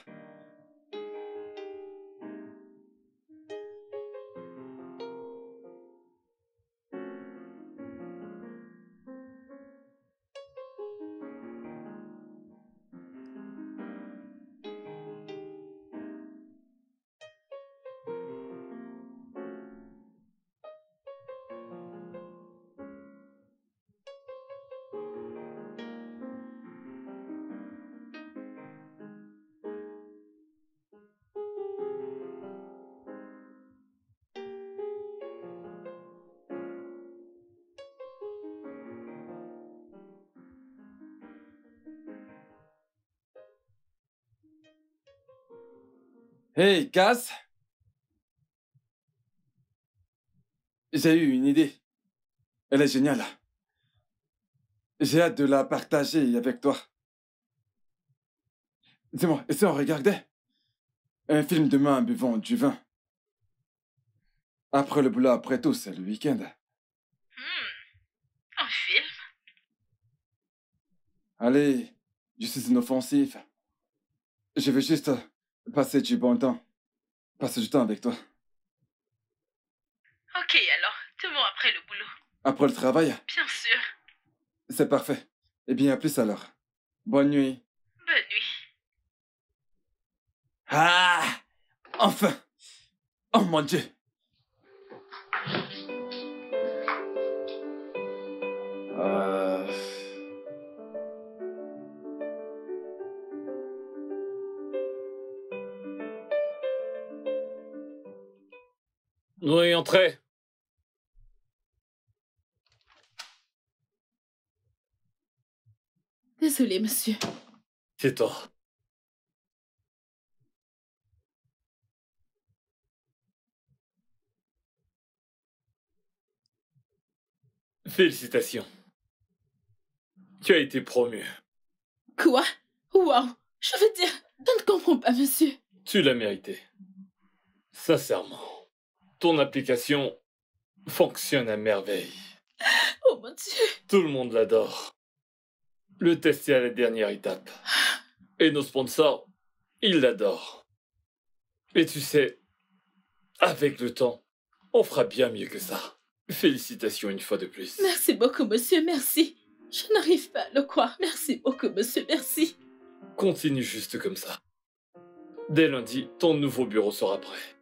Hey, Cass! J'ai eu une idée. Elle est géniale. J'ai hâte de la partager avec toi. Dis-moi, et si on regardait un film demain en buvant du vin? Après le boulot, après tout, c'est le week-end. Un film? Allez, je suis inoffensif. Je veux juste passer du bon temps. Passer du temps avec toi. Ok, alors, demain après le boulot. Après le travail? Bien sûr. C'est parfait. Eh bien, à plus alors. Bonne nuit. Bonne nuit. Ah! Enfin! Oh mon Dieu! Oui, entrez. Désolé, monsieur. C'est toi. Félicitations. Tu as été promu. Quoi? Waouh! Je veux dire, je ne comprends pas, monsieur. Tu l'as mérité. Sincèrement. Ton application fonctionne à merveille. Oh mon Dieu. Tout le monde l'adore. Le test est à la dernière étape. Et nos sponsors, ils l'adorent. Et tu sais, avec le temps, on fera bien mieux que ça. Félicitations une fois de plus. Merci beaucoup, monsieur, merci. Je n'arrive pas à le croire. Merci beaucoup, monsieur, merci. Continue juste comme ça. Dès lundi, ton nouveau bureau sera prêt.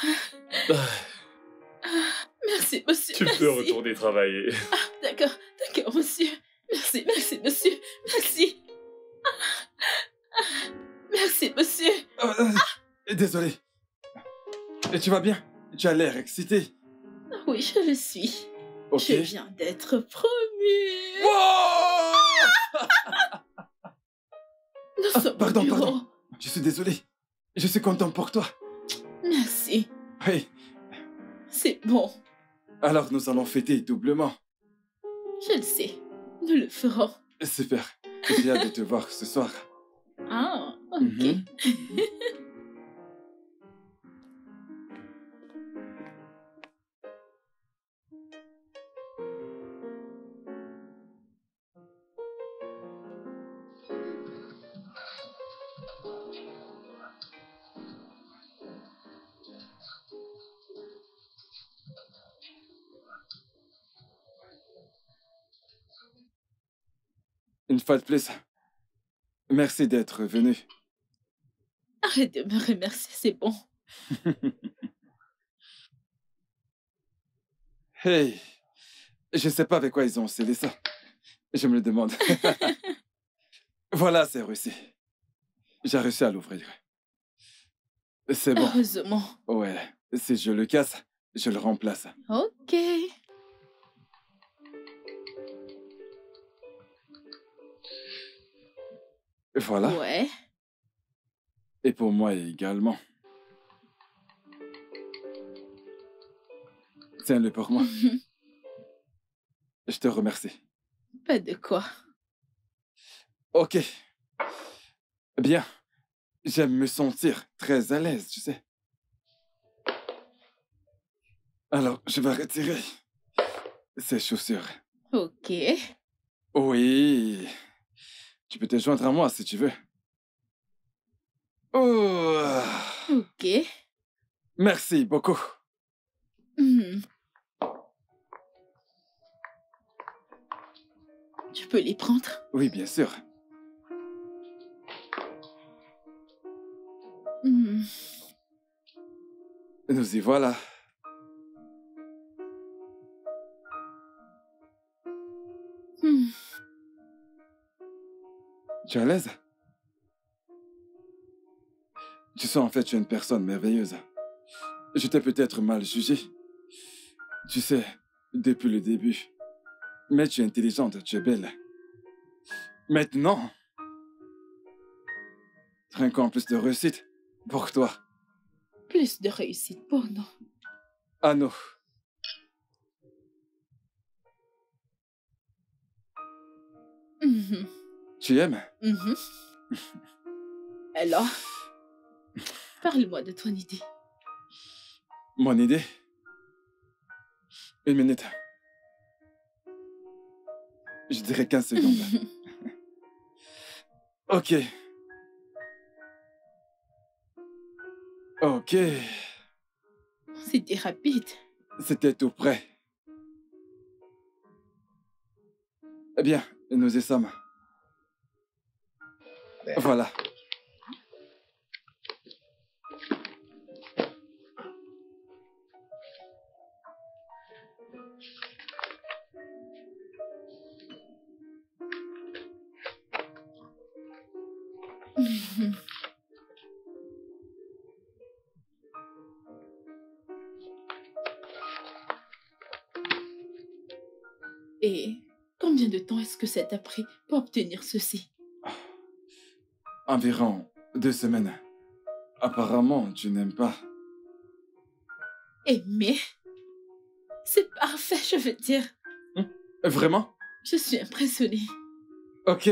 Merci, monsieur, Tu merci. peux retourner travailler. D'accord, monsieur. Merci, monsieur. Merci. Merci, monsieur. Désolé. Et tu vas bien? Tu as l'air excité. Oui, je le suis. Ok. Je viens d'être promue. Wow! Nous sommes pardon, au bureau. pardon. Je suis désolé. Je suis content pour toi. Merci. Oui. C'est bon. Alors nous allons fêter doublement. Je le sais. Nous le ferons. Super. J'ai hâte de te voir ce soir. Ah, ok. Mhm. Une fois de plus, merci d'être venu. Arrête de me remercier, c'est bon. Hey, je sais pas avec quoi ils ont scellé ça. Je me le demande. Voilà, c'est réussi. J'ai réussi à l'ouvrir. C'est bon. Heureusement. Ouais, si je le casse, je le remplace. Ok. Voilà. Ouais. Et pour moi également. Tiens-le pour moi. Je te remercie. Pas de quoi. Ok. Bien. J'aime me sentir très à l'aise, tu sais. Alors, je vais retirer ces chaussures. Ok. Oui. Tu peux te joindre à moi si tu veux. Oh. Ok. Merci beaucoup. Mhm. Tu peux les prendre? Oui, bien sûr. Mhm. Nous y voilà. Mhm. Tu es à l'aise? Tu sais, en fait, tu es une personne merveilleuse. Je t'ai peut-être mal jugé. Tu sais, depuis le début. Mais tu es intelligente, tu es belle. Maintenant, encore plus de réussite pour toi. Plus de réussite pour nous. À nous. Mhm. Tu aimes? Mhm. Alors, parle-moi de ton idée. Mon idée? Une minute. Je dirais 15 secondes. Ok. Ok. C'était rapide. C'était tout prêt. Eh bien, nous y sommes. Voilà. Mhm. Et combien de temps est-ce que ça t'a pris pour obtenir ceci? Environ 2 semaines. Apparemment, tu n'aimes pas. Mais c'est parfait, je veux dire. Vraiment? Je suis impressionnée. Ok.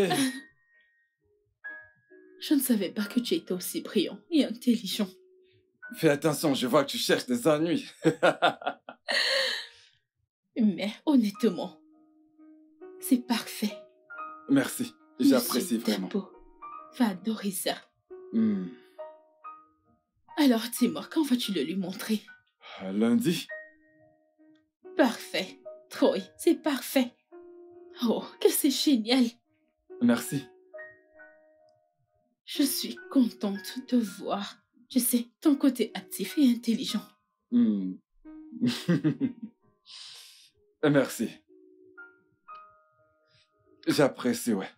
Je ne savais pas que tu étais aussi brillant et intelligent. Fais attention, je vois que tu cherches des ennuis. Mais honnêtement, c'est parfait. Merci, j'apprécie Monsieur vraiment. Dabo va adorer ça. Hmm. Alors dis-moi, quand vas-tu le lui montrer? Lundi? Parfait. Troy, c'est parfait. Oh, que c'est génial. Merci. Je suis contente de voir, tu sais, ton côté actif et intelligent. Hmm. Merci. J'apprécie, ouais.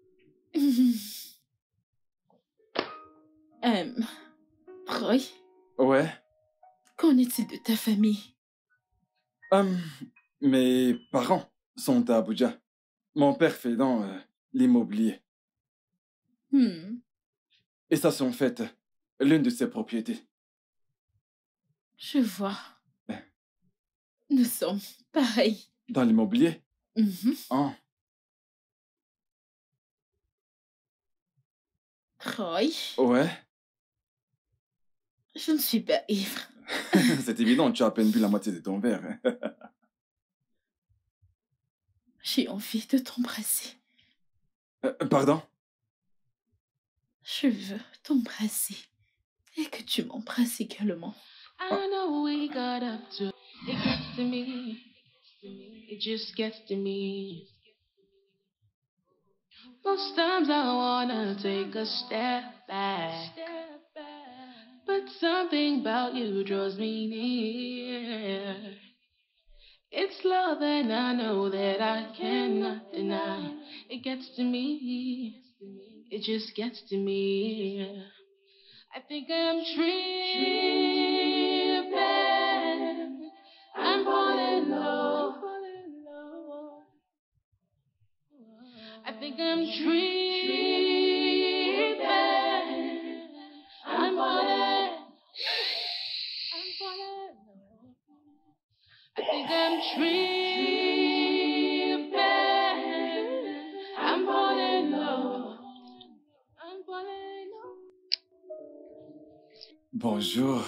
Troy, Ouais. qu'en est-il de ta famille? Mes parents sont à Abuja. Mon père fait dans l'immobilier. Et ça, c'est en fait l'une de ses propriétés. Je vois. Nous sommes pareils. Dans l'immobilier? Ah. Troy, Ouais. je ne suis pas ivre. C'est évident, tu as à peine bu la moitié de ton verre. J'ai envie de t'embrasser. Pardon? Je veux t'embrasser. Et que tu m'embrasses également. I know we got up to. It gets to me. It just gets to me. Most times I wanna take a step back. But something about you draws me near. It's love and I know that I cannot deny. It gets to me. It just gets to me. I think I'm tripping. I'm falling low. I think I'm tripping. I'm falling. I'm falling low. I think I'm tripping. I'm falling low. I'm falling low. Bonjour.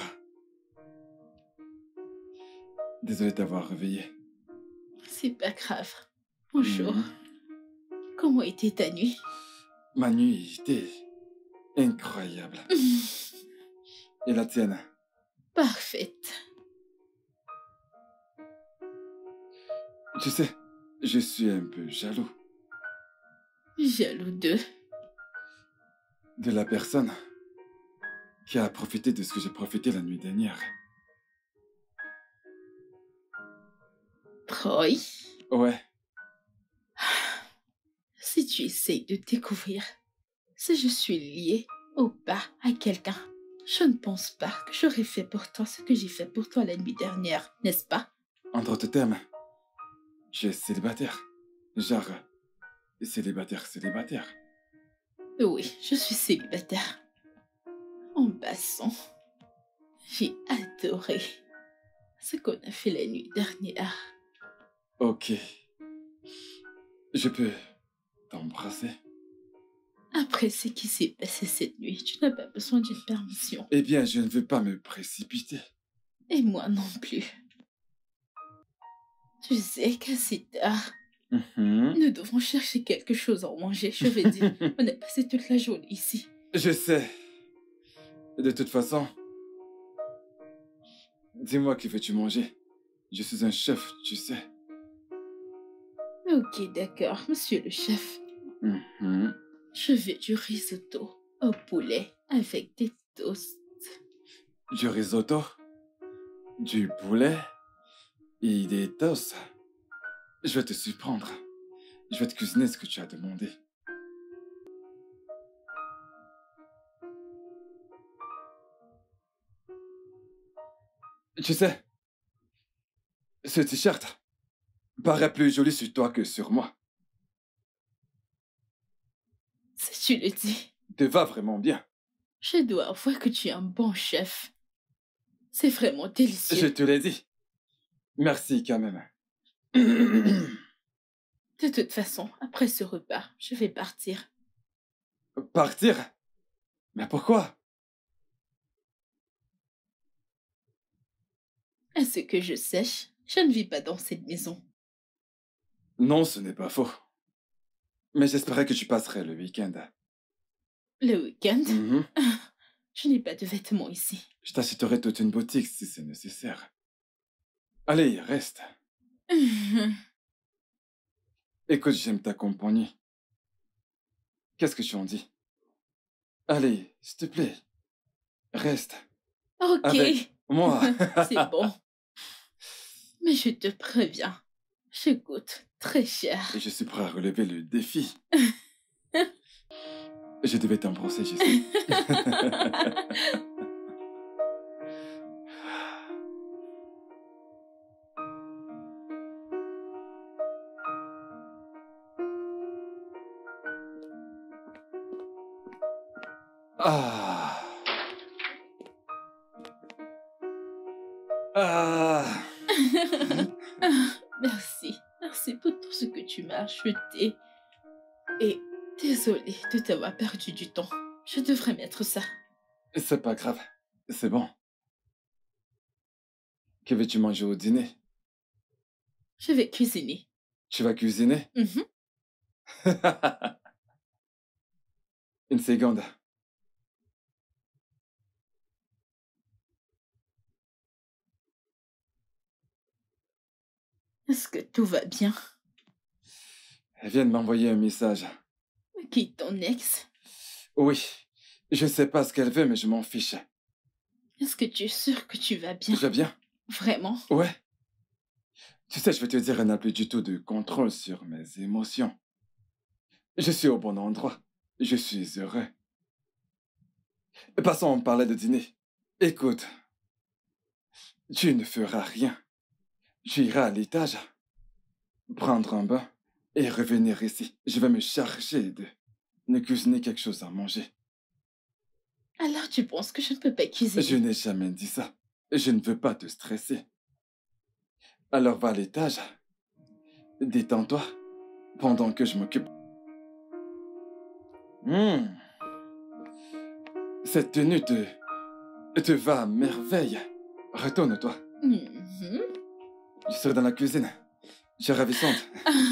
Désolé de t'avoir réveillé. C'est pas grave. Bonjour. Comment était ta nuit? Ma nuit était incroyable. Et la tienne? Parfaite. Tu sais, je suis un peu jaloux Jaloux d'eux. de la personne qui a profité de ce que j'ai profité la nuit dernière. Troy, Ouais, si tu essayes de découvrir si je suis liée ou pas à quelqu'un, je ne pense pas que j'aurais fait pour toi ce que j'ai fait pour toi la nuit dernière, n'est-ce pas? en d'autres termes, je suis célibataire. Genre, célibataire. Oui, je suis célibataire. En passant, j'ai adoré ce qu'on a fait la nuit dernière. Ok. Je peux t'embrasser? Après ce qui s'est passé cette nuit, tu n'as pas besoin d'une permission. Eh bien, je ne veux pas me précipiter. Et moi non plus. Tu sais qu'à c'est tard, nous devons chercher quelque chose à manger. Je vais dire, on a passé toute la journée ici. Je sais. De toute façon, dis-moi que veux-tu manger. Je suis un chef, tu sais. Ok, d'accord, monsieur le chef. Je veux du risotto au poulet avec des toasts. Du risotto, du poulet et des toasts. Je vais te surprendre. Je vais te cuisiner ce que tu as demandé. Tu sais, ce t-shirt paraît plus joli sur toi que sur moi. Si tu le dis, Te va vraiment bien. je dois avouer que tu es un bon chef. C'est vraiment délicieux. Je te l'ai dit. Merci quand même. De toute façon, après ce repas, je vais partir. Partir? Mais pourquoi? À ce que je sache, je ne vis pas dans cette maison. Non, ce n'est pas faux. Mais j'espérais que tu passerais le week-end. Le week-end? Mhm. Je n'ai pas de vêtements ici. Je t'achèterai toute une boutique si c'est nécessaire. Allez, reste. Écoute, j'aime ta compagnie. Qu'est-ce que tu en dis? Allez, s'il te plaît, reste. Ok, Avec moi. c'est bon. Mais je te préviens, je coûte très cher. Et je suis prêt à relever le défi. Je devais t'embrasser, je sais. Ah. Ah. Merci pour tout ce que tu m'as acheté. Et désolée de t'avoir perdu du temps. Je devrais mettre ça. C'est pas grave, c'est bon. Que veux-tu manger au dîner? Je vais cuisiner. Tu vas cuisiner? Mhm. Une seconde. Est-ce que tout va bien? Elle vient de m'envoyer un message. Qui ton ex? Oui, je sais pas ce qu'elle veut, mais je m'en fiche. Est-ce que tu es sûr que tu vas bien? Je viens? Vraiment? Ouais. Tu sais, je vais te dire, elle n'a plus du tout de contrôle sur mes émotions. Je suis au bon endroit. Je suis heureux. Passons, on parlait de dîner. Écoute, tu ne feras rien. Tu iras à l'étage, prendre un bain et revenir ici. Je vais me charger de cuisiner quelque chose à manger. Alors tu penses que je ne peux pas cuisiner? Je n'ai jamais dit ça. Je ne veux pas te stresser. Alors va à l'étage. Détends-toi pendant que je m'occupe. Cette tenue te va à merveille. Retourne-toi. Mhm. Je serai dans la cuisine. Je suis ravissante.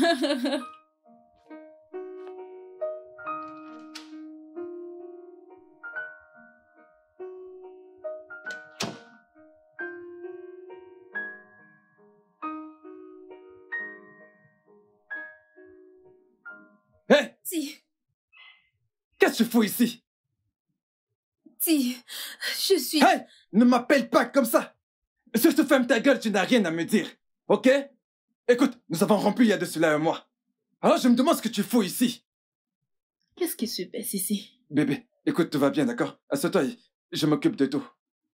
Hé! Si, Qu'est-ce que tu fous ici? si, je suis... Hé! Ne m'appelle pas comme ça! Surtout ferme ta gueule, tu n'as rien à me dire. Ok? Écoute, nous avons rompu il y a de cela un mois. Alors je me demande ce que tu fous ici. Qu'est-ce qui se passe ici? Bébé, écoute, tout va bien, d'accord? Assieds-toi et je m'occupe de tout.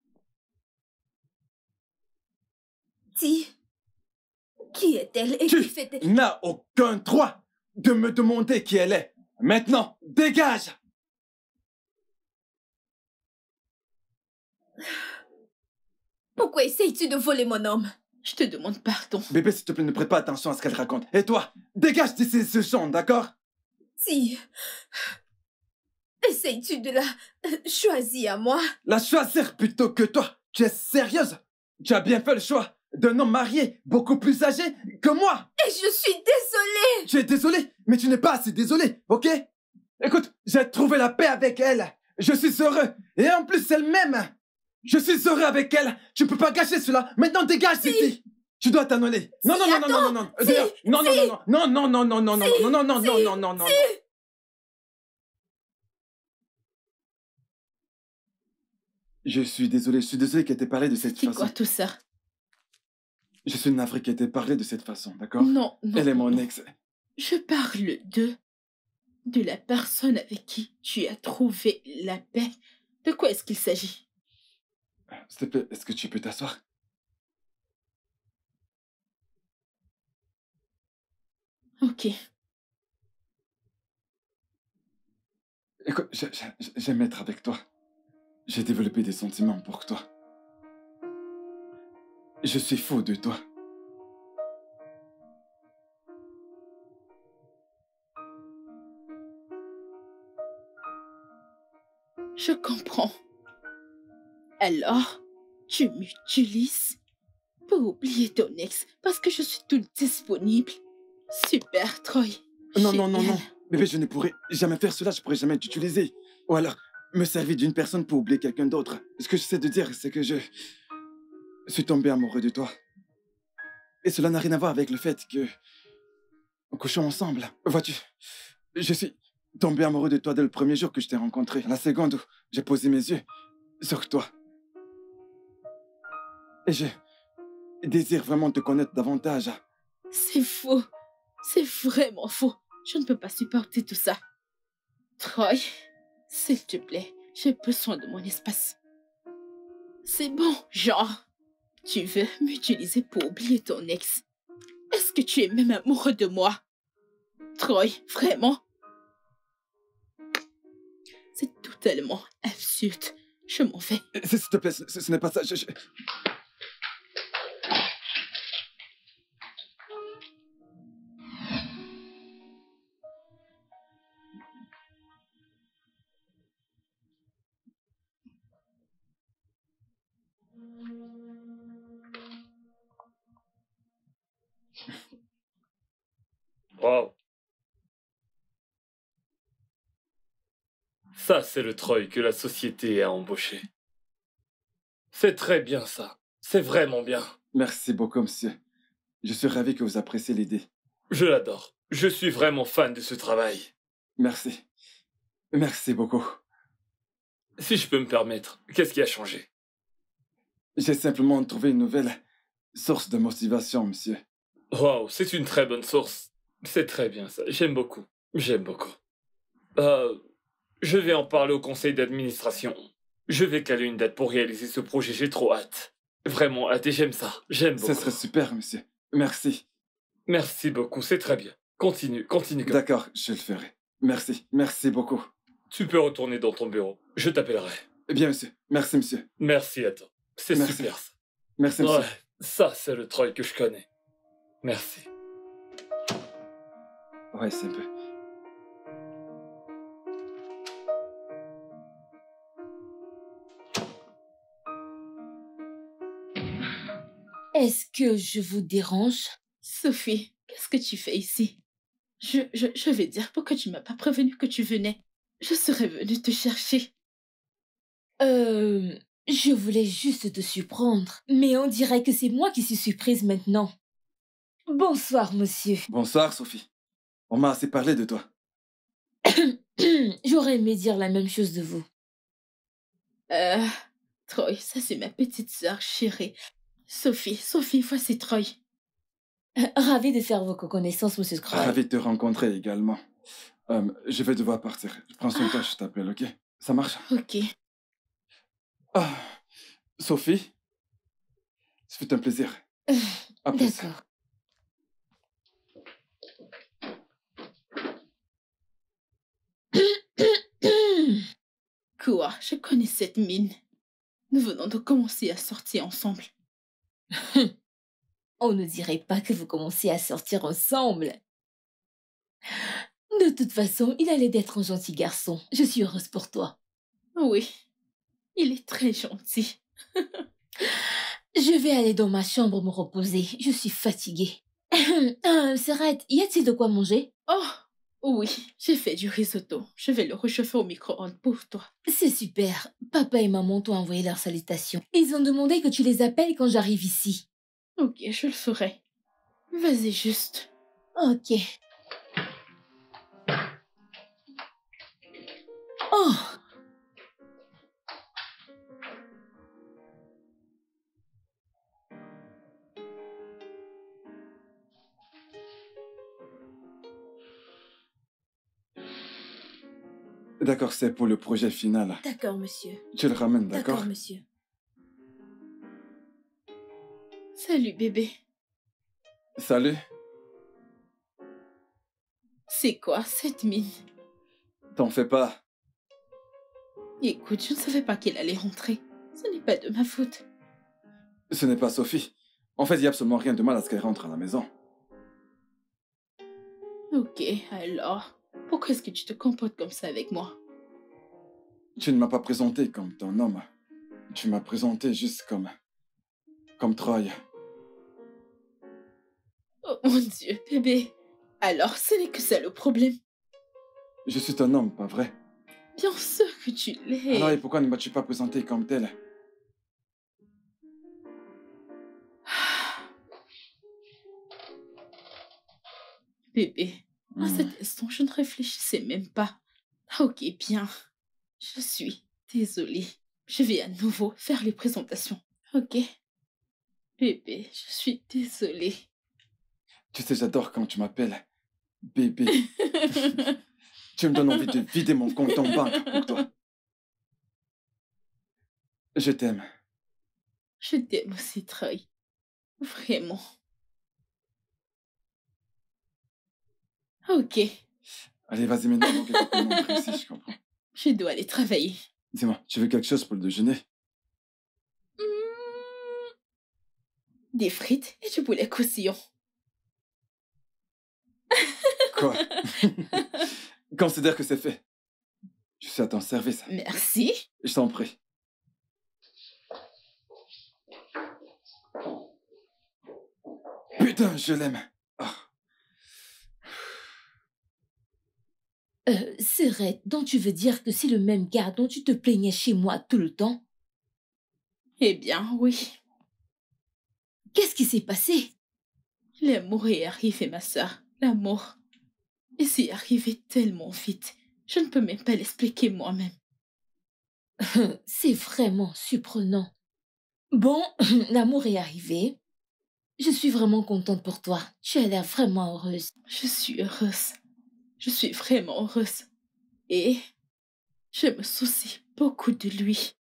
Si, qui est-elle et Tu qui fait-elle? n'as aucun droit de me demander qui elle est. Maintenant, dégage! Pourquoi essayes-tu de voler mon homme? Je te demande pardon. Bébé, s'il te plaît, ne prête pas attention à ce qu'elle raconte. Et toi, dégage d'ici ce champ, d'accord? Si, essayes-tu de la choisir à moi? La choisir plutôt que toi. Tu es sérieuse? Tu as bien fait le choix d'un homme marié, beaucoup plus âgé que moi. Et je suis désolée! Tu es désolé, mais tu n'es pas assez désolé, ok? Écoute, j'ai trouvé la paix avec elle. Je suis heureux. Et en plus, elle m'aime. Je suis heureux avec elle. Tu ne peux pas gâcher cela. Maintenant, dégage d'ici. Tu dois t'en aller. Non, non, non, non, non, non, non. D'ailleurs, non, non, non, non, non, non, non, non, non, non, non, non, non, non, non, non. Je suis désolé qu'elle t'ait parlé de cette C'est façon. quoi tout ça? Je suis navré qu'elle t'ait parlé de cette façon, d'accord? Non, non. Elle est mon non. ex. Je parle de la personne avec qui tu as trouvé la paix. De quoi est-ce qu'il s'agit? S'il te plaît, est-ce que tu peux t'asseoir? Ok. Écoute, j'aime être avec toi. J'ai développé des sentiments pour toi. Je suis fou de toi. Je comprends. Alors, tu m'utilises pour oublier ton ex parce que je suis toute disponible. Super, Troy. Non, non, non, Génial. non. Bébé, je ne pourrais jamais faire cela, je pourrais jamais t'utiliser. Ou alors, me servir d'une personne pour oublier quelqu'un d'autre. Ce que j'essaie de dire, c'est que je suis tombé amoureux de toi. Et cela n'a rien à voir avec le fait que nous couchons ensemble. Vois-tu, je suis tombé amoureux de toi dès le premier jour que je t'ai rencontré. La seconde où j'ai posé mes yeux sur toi. Et je désire vraiment te connaître davantage. C'est faux. C'est vraiment faux. Je ne peux pas supporter tout ça. Troy, s'il te plaît, j'ai besoin de mon espace. C'est bon, genre. Tu veux m'utiliser pour oublier ton ex. Est-ce que tu es même amoureux de moi? Troy, vraiment? C'est totalement absurde. Je m'en vais. S'il te plaît, ce n'est pas ça. Wow. Ça, c'est le Troy que la société a embauché. C'est très bien ça. C'est vraiment bien. Merci beaucoup, monsieur. Je suis ravi que vous appréciez l'idée. Je l'adore. Je suis vraiment fan de ce travail. Merci. Merci beaucoup. Si je peux me permettre, qu'est-ce qui a changé? J'ai simplement trouvé une nouvelle source de motivation, monsieur. Wow, c'est une très bonne source. C'est très bien ça. J'aime beaucoup. J'aime beaucoup. Je vais en parler au conseil d'administration. Je vais caler une date pour réaliser ce projet. J'ai trop hâte. Vraiment hâte et j'aime ça. J'aime beaucoup. Ce serait super, monsieur. Merci. Merci beaucoup, c'est très bien. Continue, continue. D'accord, je le ferai. Merci, merci beaucoup. Tu peux retourner dans ton bureau. Je t'appellerai. Bien, monsieur. Merci, monsieur. Merci à toi. C'est Merci. super ça. Merci, monsieur. Ouais, ça c'est le Troy que je connais. Merci. Ouais, c'est un peu... Est-ce que je vous dérange? Sophie, qu'est-ce que tu fais ici? Je vais dire pourquoi tu m'as pas prévenu que tu venais. Je serais venue te chercher. Je voulais juste te surprendre. Mais on dirait que c'est moi qui suis surprise maintenant. Bonsoir, monsieur. Bonsoir, Sophie. On m'a assez parlé de toi. J'aurais aimé dire la même chose de vous. Troy, ça c'est ma petite sœur chérie. Sophie, voici Troy. Ravi de faire vos connaissances, monsieur Scrooge. Ravi de te rencontrer également. Je vais devoir partir. Prends soin de toi, je t'appelle, ok? Ça marche? Ok. Ah, Sophie, ça fait un plaisir. À plus. D'accord. Quoi? Je connais cette mine. Nous venons de commencer à sortir ensemble. On ne dirait pas que vous commencez à sortir ensemble. De toute façon, il allait d'être un gentil garçon. Je suis heureuse pour toi. Oui, il est très gentil. Je vais aller dans ma chambre me reposer. Je suis fatiguée. Serette, y a-t-il de quoi manger? Oh, oui, j'ai fait du risotto. Je vais le réchauffer au micro-ondes pour toi. C'est super. Papa et maman t'ont envoyé leurs salutations. Ils ont demandé que tu les appelles quand j'arrive ici. Ok, je le ferai. Vas-y juste. Ok. Oh! D'accord, c'est pour le projet final. D'accord, monsieur. Tu le ramènes, d'accord? D'accord, monsieur. Salut bébé. Salut. C'est quoi cette mine? T'en fais pas. Écoute, je ne savais pas qu'elle allait rentrer. Ce n'est pas de ma faute. Ce n'est pas Sophie. En fait, il n'y a absolument rien de mal à ce qu'elle rentre à la maison. Ok, alors, pourquoi est-ce que tu te comportes comme ça avec moi? Tu ne m'as pas présenté comme ton homme. Tu m'as présenté juste comme Troy. Oh mon Dieu, bébé. Alors, ce n'est que ça le problème. Je suis ton homme, pas vrai? Bien sûr que tu l'es. Alors, et pourquoi ne m'as-tu pas présenté comme tel? Bébé, à cet instant, je ne réfléchissais même pas. Ok, bien. Je suis désolée. Je vais à nouveau faire les présentations. Ok? Bébé, je suis désolée. Tu sais, j'adore quand tu m'appelles bébé. Tu me donnes envie de vider mon compte en banque pour toi. Je t'aime. Je t'aime aussi, Troy. Vraiment. Ok, Allez, vas-y maintenant, donc il faut qu'on montre ici, je comprends. je dois aller travailler. Dis-moi, tu veux quelque chose pour le déjeuner? Des frites et du poulet croustillant. Quoi? Considère que c'est fait. Je suis à ton service. Merci. Je t'en prie. Putain, je l'aime. Ah. C'est Red, donc tu veux dire que c'est le même gars dont tu te plaignais chez moi tout le temps? Eh bien, oui. Qu'est-ce qui s'est passé? L'amour est arrivé, ma sœur. L'amour. Et c'est arrivé tellement vite. Je ne peux même pas l'expliquer moi-même. C'est vraiment surprenant. Bon, l'amour est arrivé. Je suis vraiment contente pour toi. Tu as l'air vraiment heureuse. Je suis heureuse. Je suis vraiment heureuse. Et je me soucie beaucoup de lui.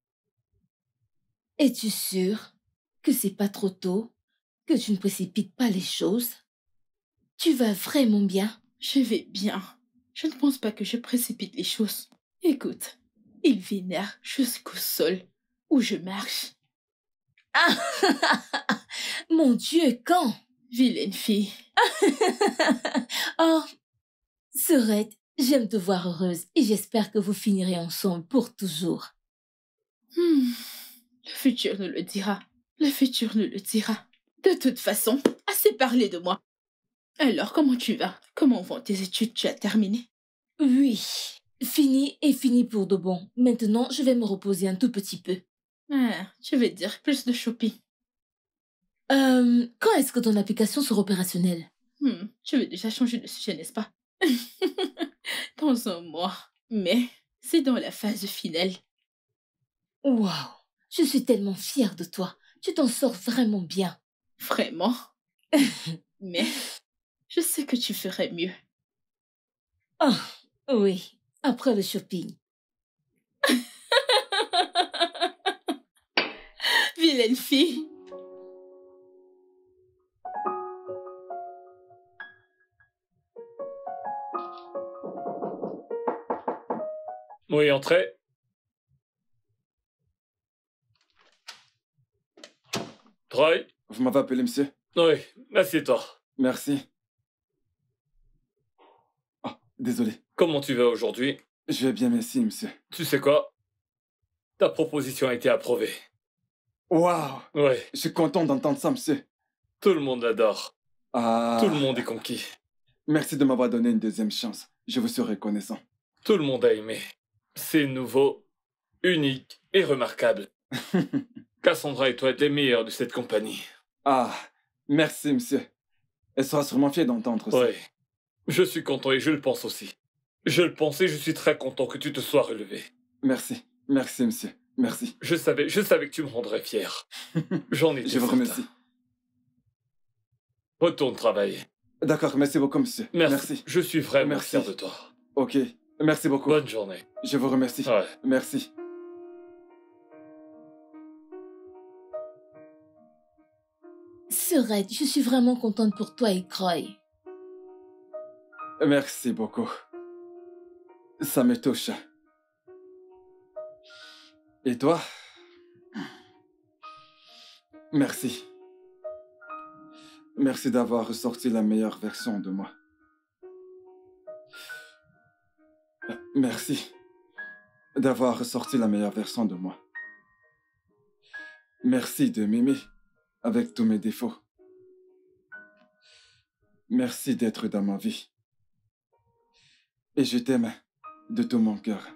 Es-tu sûre que c'est pas trop tôt? Que tu ne précipites pas les choses? Tu vas vraiment bien? Je vais bien. Je ne pense pas que je précipite les choses. Écoute, il vénère jusqu'au sol où je marche. Ah! Mon Dieu, quand? Vilaine fille. Oh, Sorette, j'aime te voir heureuse et j'espère que vous finirez ensemble pour toujours. Le futur nous le dira. Le futur nous le dira. De toute façon, assez parlé de moi. Alors, comment tu vas? Comment vont tes études? Tu as terminé? Oui, fini et fini pour de bon. Maintenant, je vais me reposer un tout petit peu. Ah, je vais dire plus de shopping. Quand est-ce que ton application sera opérationnelle? Je vais déjà changer de sujet, n'est-ce pas? Dans un mois. Mais c'est dans la phase finale. Waouh, je suis tellement fière de toi. Tu t'en sors vraiment bien. Vraiment? Mais je sais que tu ferais mieux. Oh, oui, après le shopping. Vilaine fille. Oui, entrez. Troy? Vous m'avez appelé, monsieur? Oui, assieds-toi. Merci. Oh, désolé. Comment tu vas aujourd'hui? Je vais bien, merci, monsieur. Tu sais quoi? Ta proposition a été approuvée. Waouh! Oui, Je suis content d'entendre ça, monsieur. tout le monde l'adore. Ah. Tout le monde est conquis. Merci de m'avoir donné une deuxième chance. Je vous suis reconnaissant. Tout le monde a aimé. C'est nouveau, unique et remarquable. Cassandra et toi êtes les meilleurs de cette compagnie. Ah, merci, monsieur. Elle sera sûrement fière d'entendre ça. Oui, je suis content et je le pense aussi. Je le pense et je suis très content que tu te sois relevé. Merci. Merci, monsieur. Merci. Je savais que tu me rendrais fier. J'en étais Je vous certain. remercie. Retourne travailler. D'accord, merci beaucoup, monsieur. Merci. Je suis vraiment Merci. fier de toi. Ok, merci beaucoup. Bonne journée. Je vous remercie. Ouais. Merci. Sorette, je suis vraiment contente pour toi et Croy. Merci beaucoup. Ça me touche. Et toi? Merci. Merci d'avoir ressorti la meilleure version de moi. Merci d'avoir ressorti la meilleure version de moi. Merci de m'aimer avec tous mes défauts. Merci d'être dans ma vie. Et je t'aime de tout mon cœur.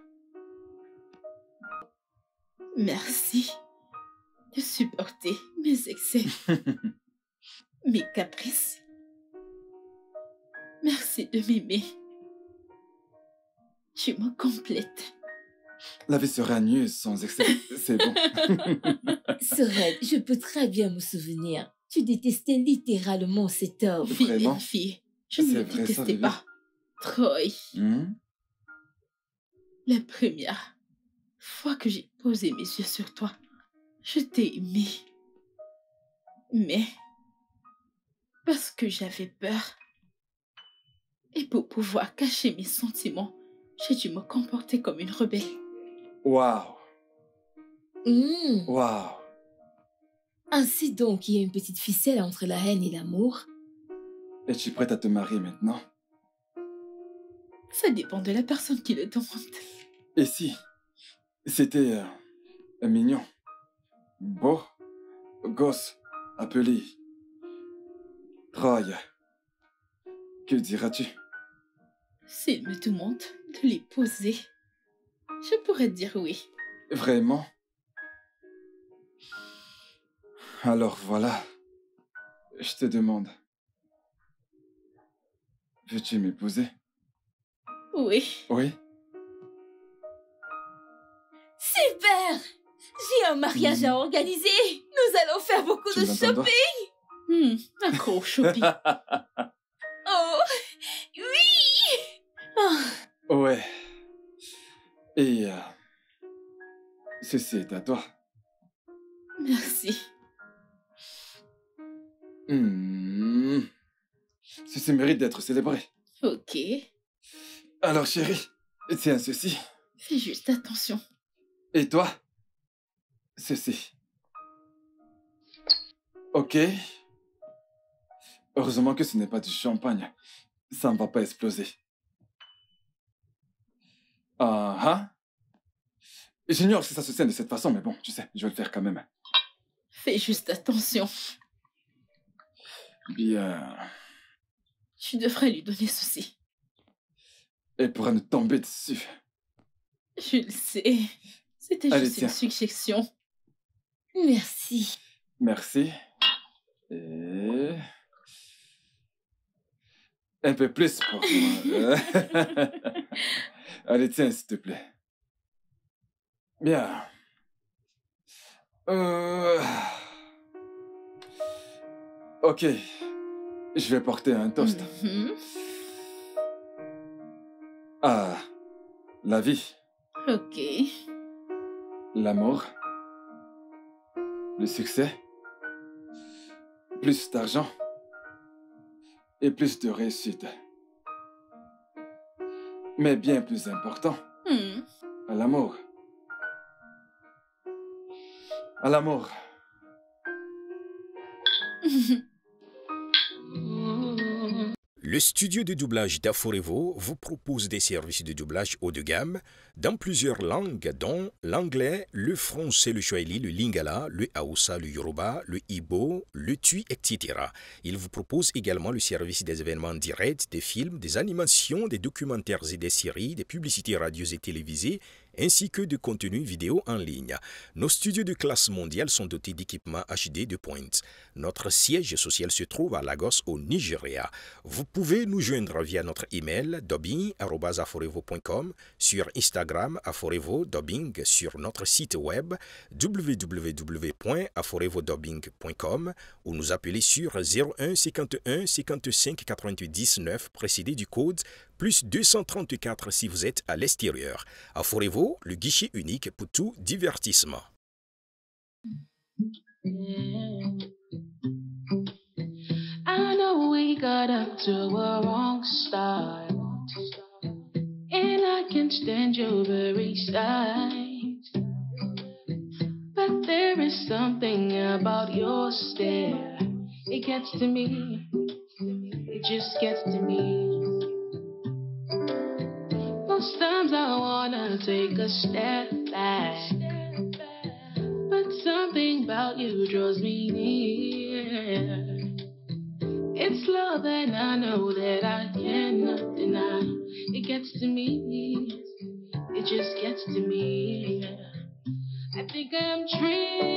Merci de supporter mes excès, mes caprices. Merci de m'aimer. Tu me complètes. La vie serait mieux sans excès. C'est bon. Sorel, je peux très bien me souvenir. Tu détestais littéralement cet homme. Vraiment? Fille, je ne C'est le vrai, ça, détestais Vivi? pas. Troy, la première fois que j'ai posé mes yeux sur toi, je t'ai aimé. Mais, parce que j'avais peur, et pour pouvoir cacher mes sentiments, j'ai dû me comporter comme une rebelle. Waouh. Mmh. Waouh. Ainsi donc, il y a une petite ficelle entre la haine et l'amour. Es-tu prête à te marier maintenant? Ça dépend de la personne qui le demande. Et si c'était un mignon, beau, gosse, appelé Troy, que diras-tu? S'il me demande de l'épouser, je pourrais dire oui. Vraiment? Alors voilà, je te demande. Veux-tu m'épouser? Oui. Oui? Super! J'ai un mariage à organiser. Nous allons faire beaucoup Tu de m'entends? shopping. Un gros shopping. Oh, oui! Oh, Ouais. Et ceci est à toi. Merci. Ceci mérite d'être célébré. Ok. Alors chérie, tiens ceci. Fais juste attention. Et toi? Ceci. Ok. Heureusement que ce n'est pas du champagne. Ça ne va pas exploser. J'ignore si ça se tient de cette façon, mais bon, tu sais, je vais le faire quand même. Fais juste attention. Bien. Tu devrais lui donner ceci. Elle pourra nous tomber dessus. Je le sais. C'était Allez, juste une tiens. suggestion. merci. Merci. Et... un peu plus pour moi. Allez, tiens, s'il te plaît. Bien. Ok. Je vais porter un toast. Ah, la vie, Ok. l'amour, le succès, plus d'argent et plus de réussite. Mais bien plus important, à l'amour. À l'amour. Le studio de doublage d'Aforevo vous propose des services de doublage haut de gamme dans plusieurs langues, dont l'anglais, le français, le swahili, le lingala, le hausa, le yoruba, le igbo, le tui, etc. Il vous propose également le service des événements directs, des films, des animations, des documentaires et des séries, des publicités radio et télévisées, ainsi que de contenus vidéo en ligne. Nos studios de classe mondiale sont dotés d'équipements HD de pointe. Notre siège social se trouve à Lagos, au Nigeria. Vous pouvez nous joindre via notre email dubbing@aforevo.com, sur Instagram aforevo-dubbing, sur notre site web www.aforevodubbing.com ou nous appeler sur 01 51 55 99 précédé du code plus 234 si vous êtes à l'extérieur. Aforevo, le guichet unique pour tout divertissement. I know we got up to a wrong start, and I can stand your very sight. But there is something about your stare. It gets to me. It just gets to me. Most times I wanna take a step back, but something about you draws me near. It's love and I know that I cannot deny. It gets to me. It just gets to me. I think I'm dreaming.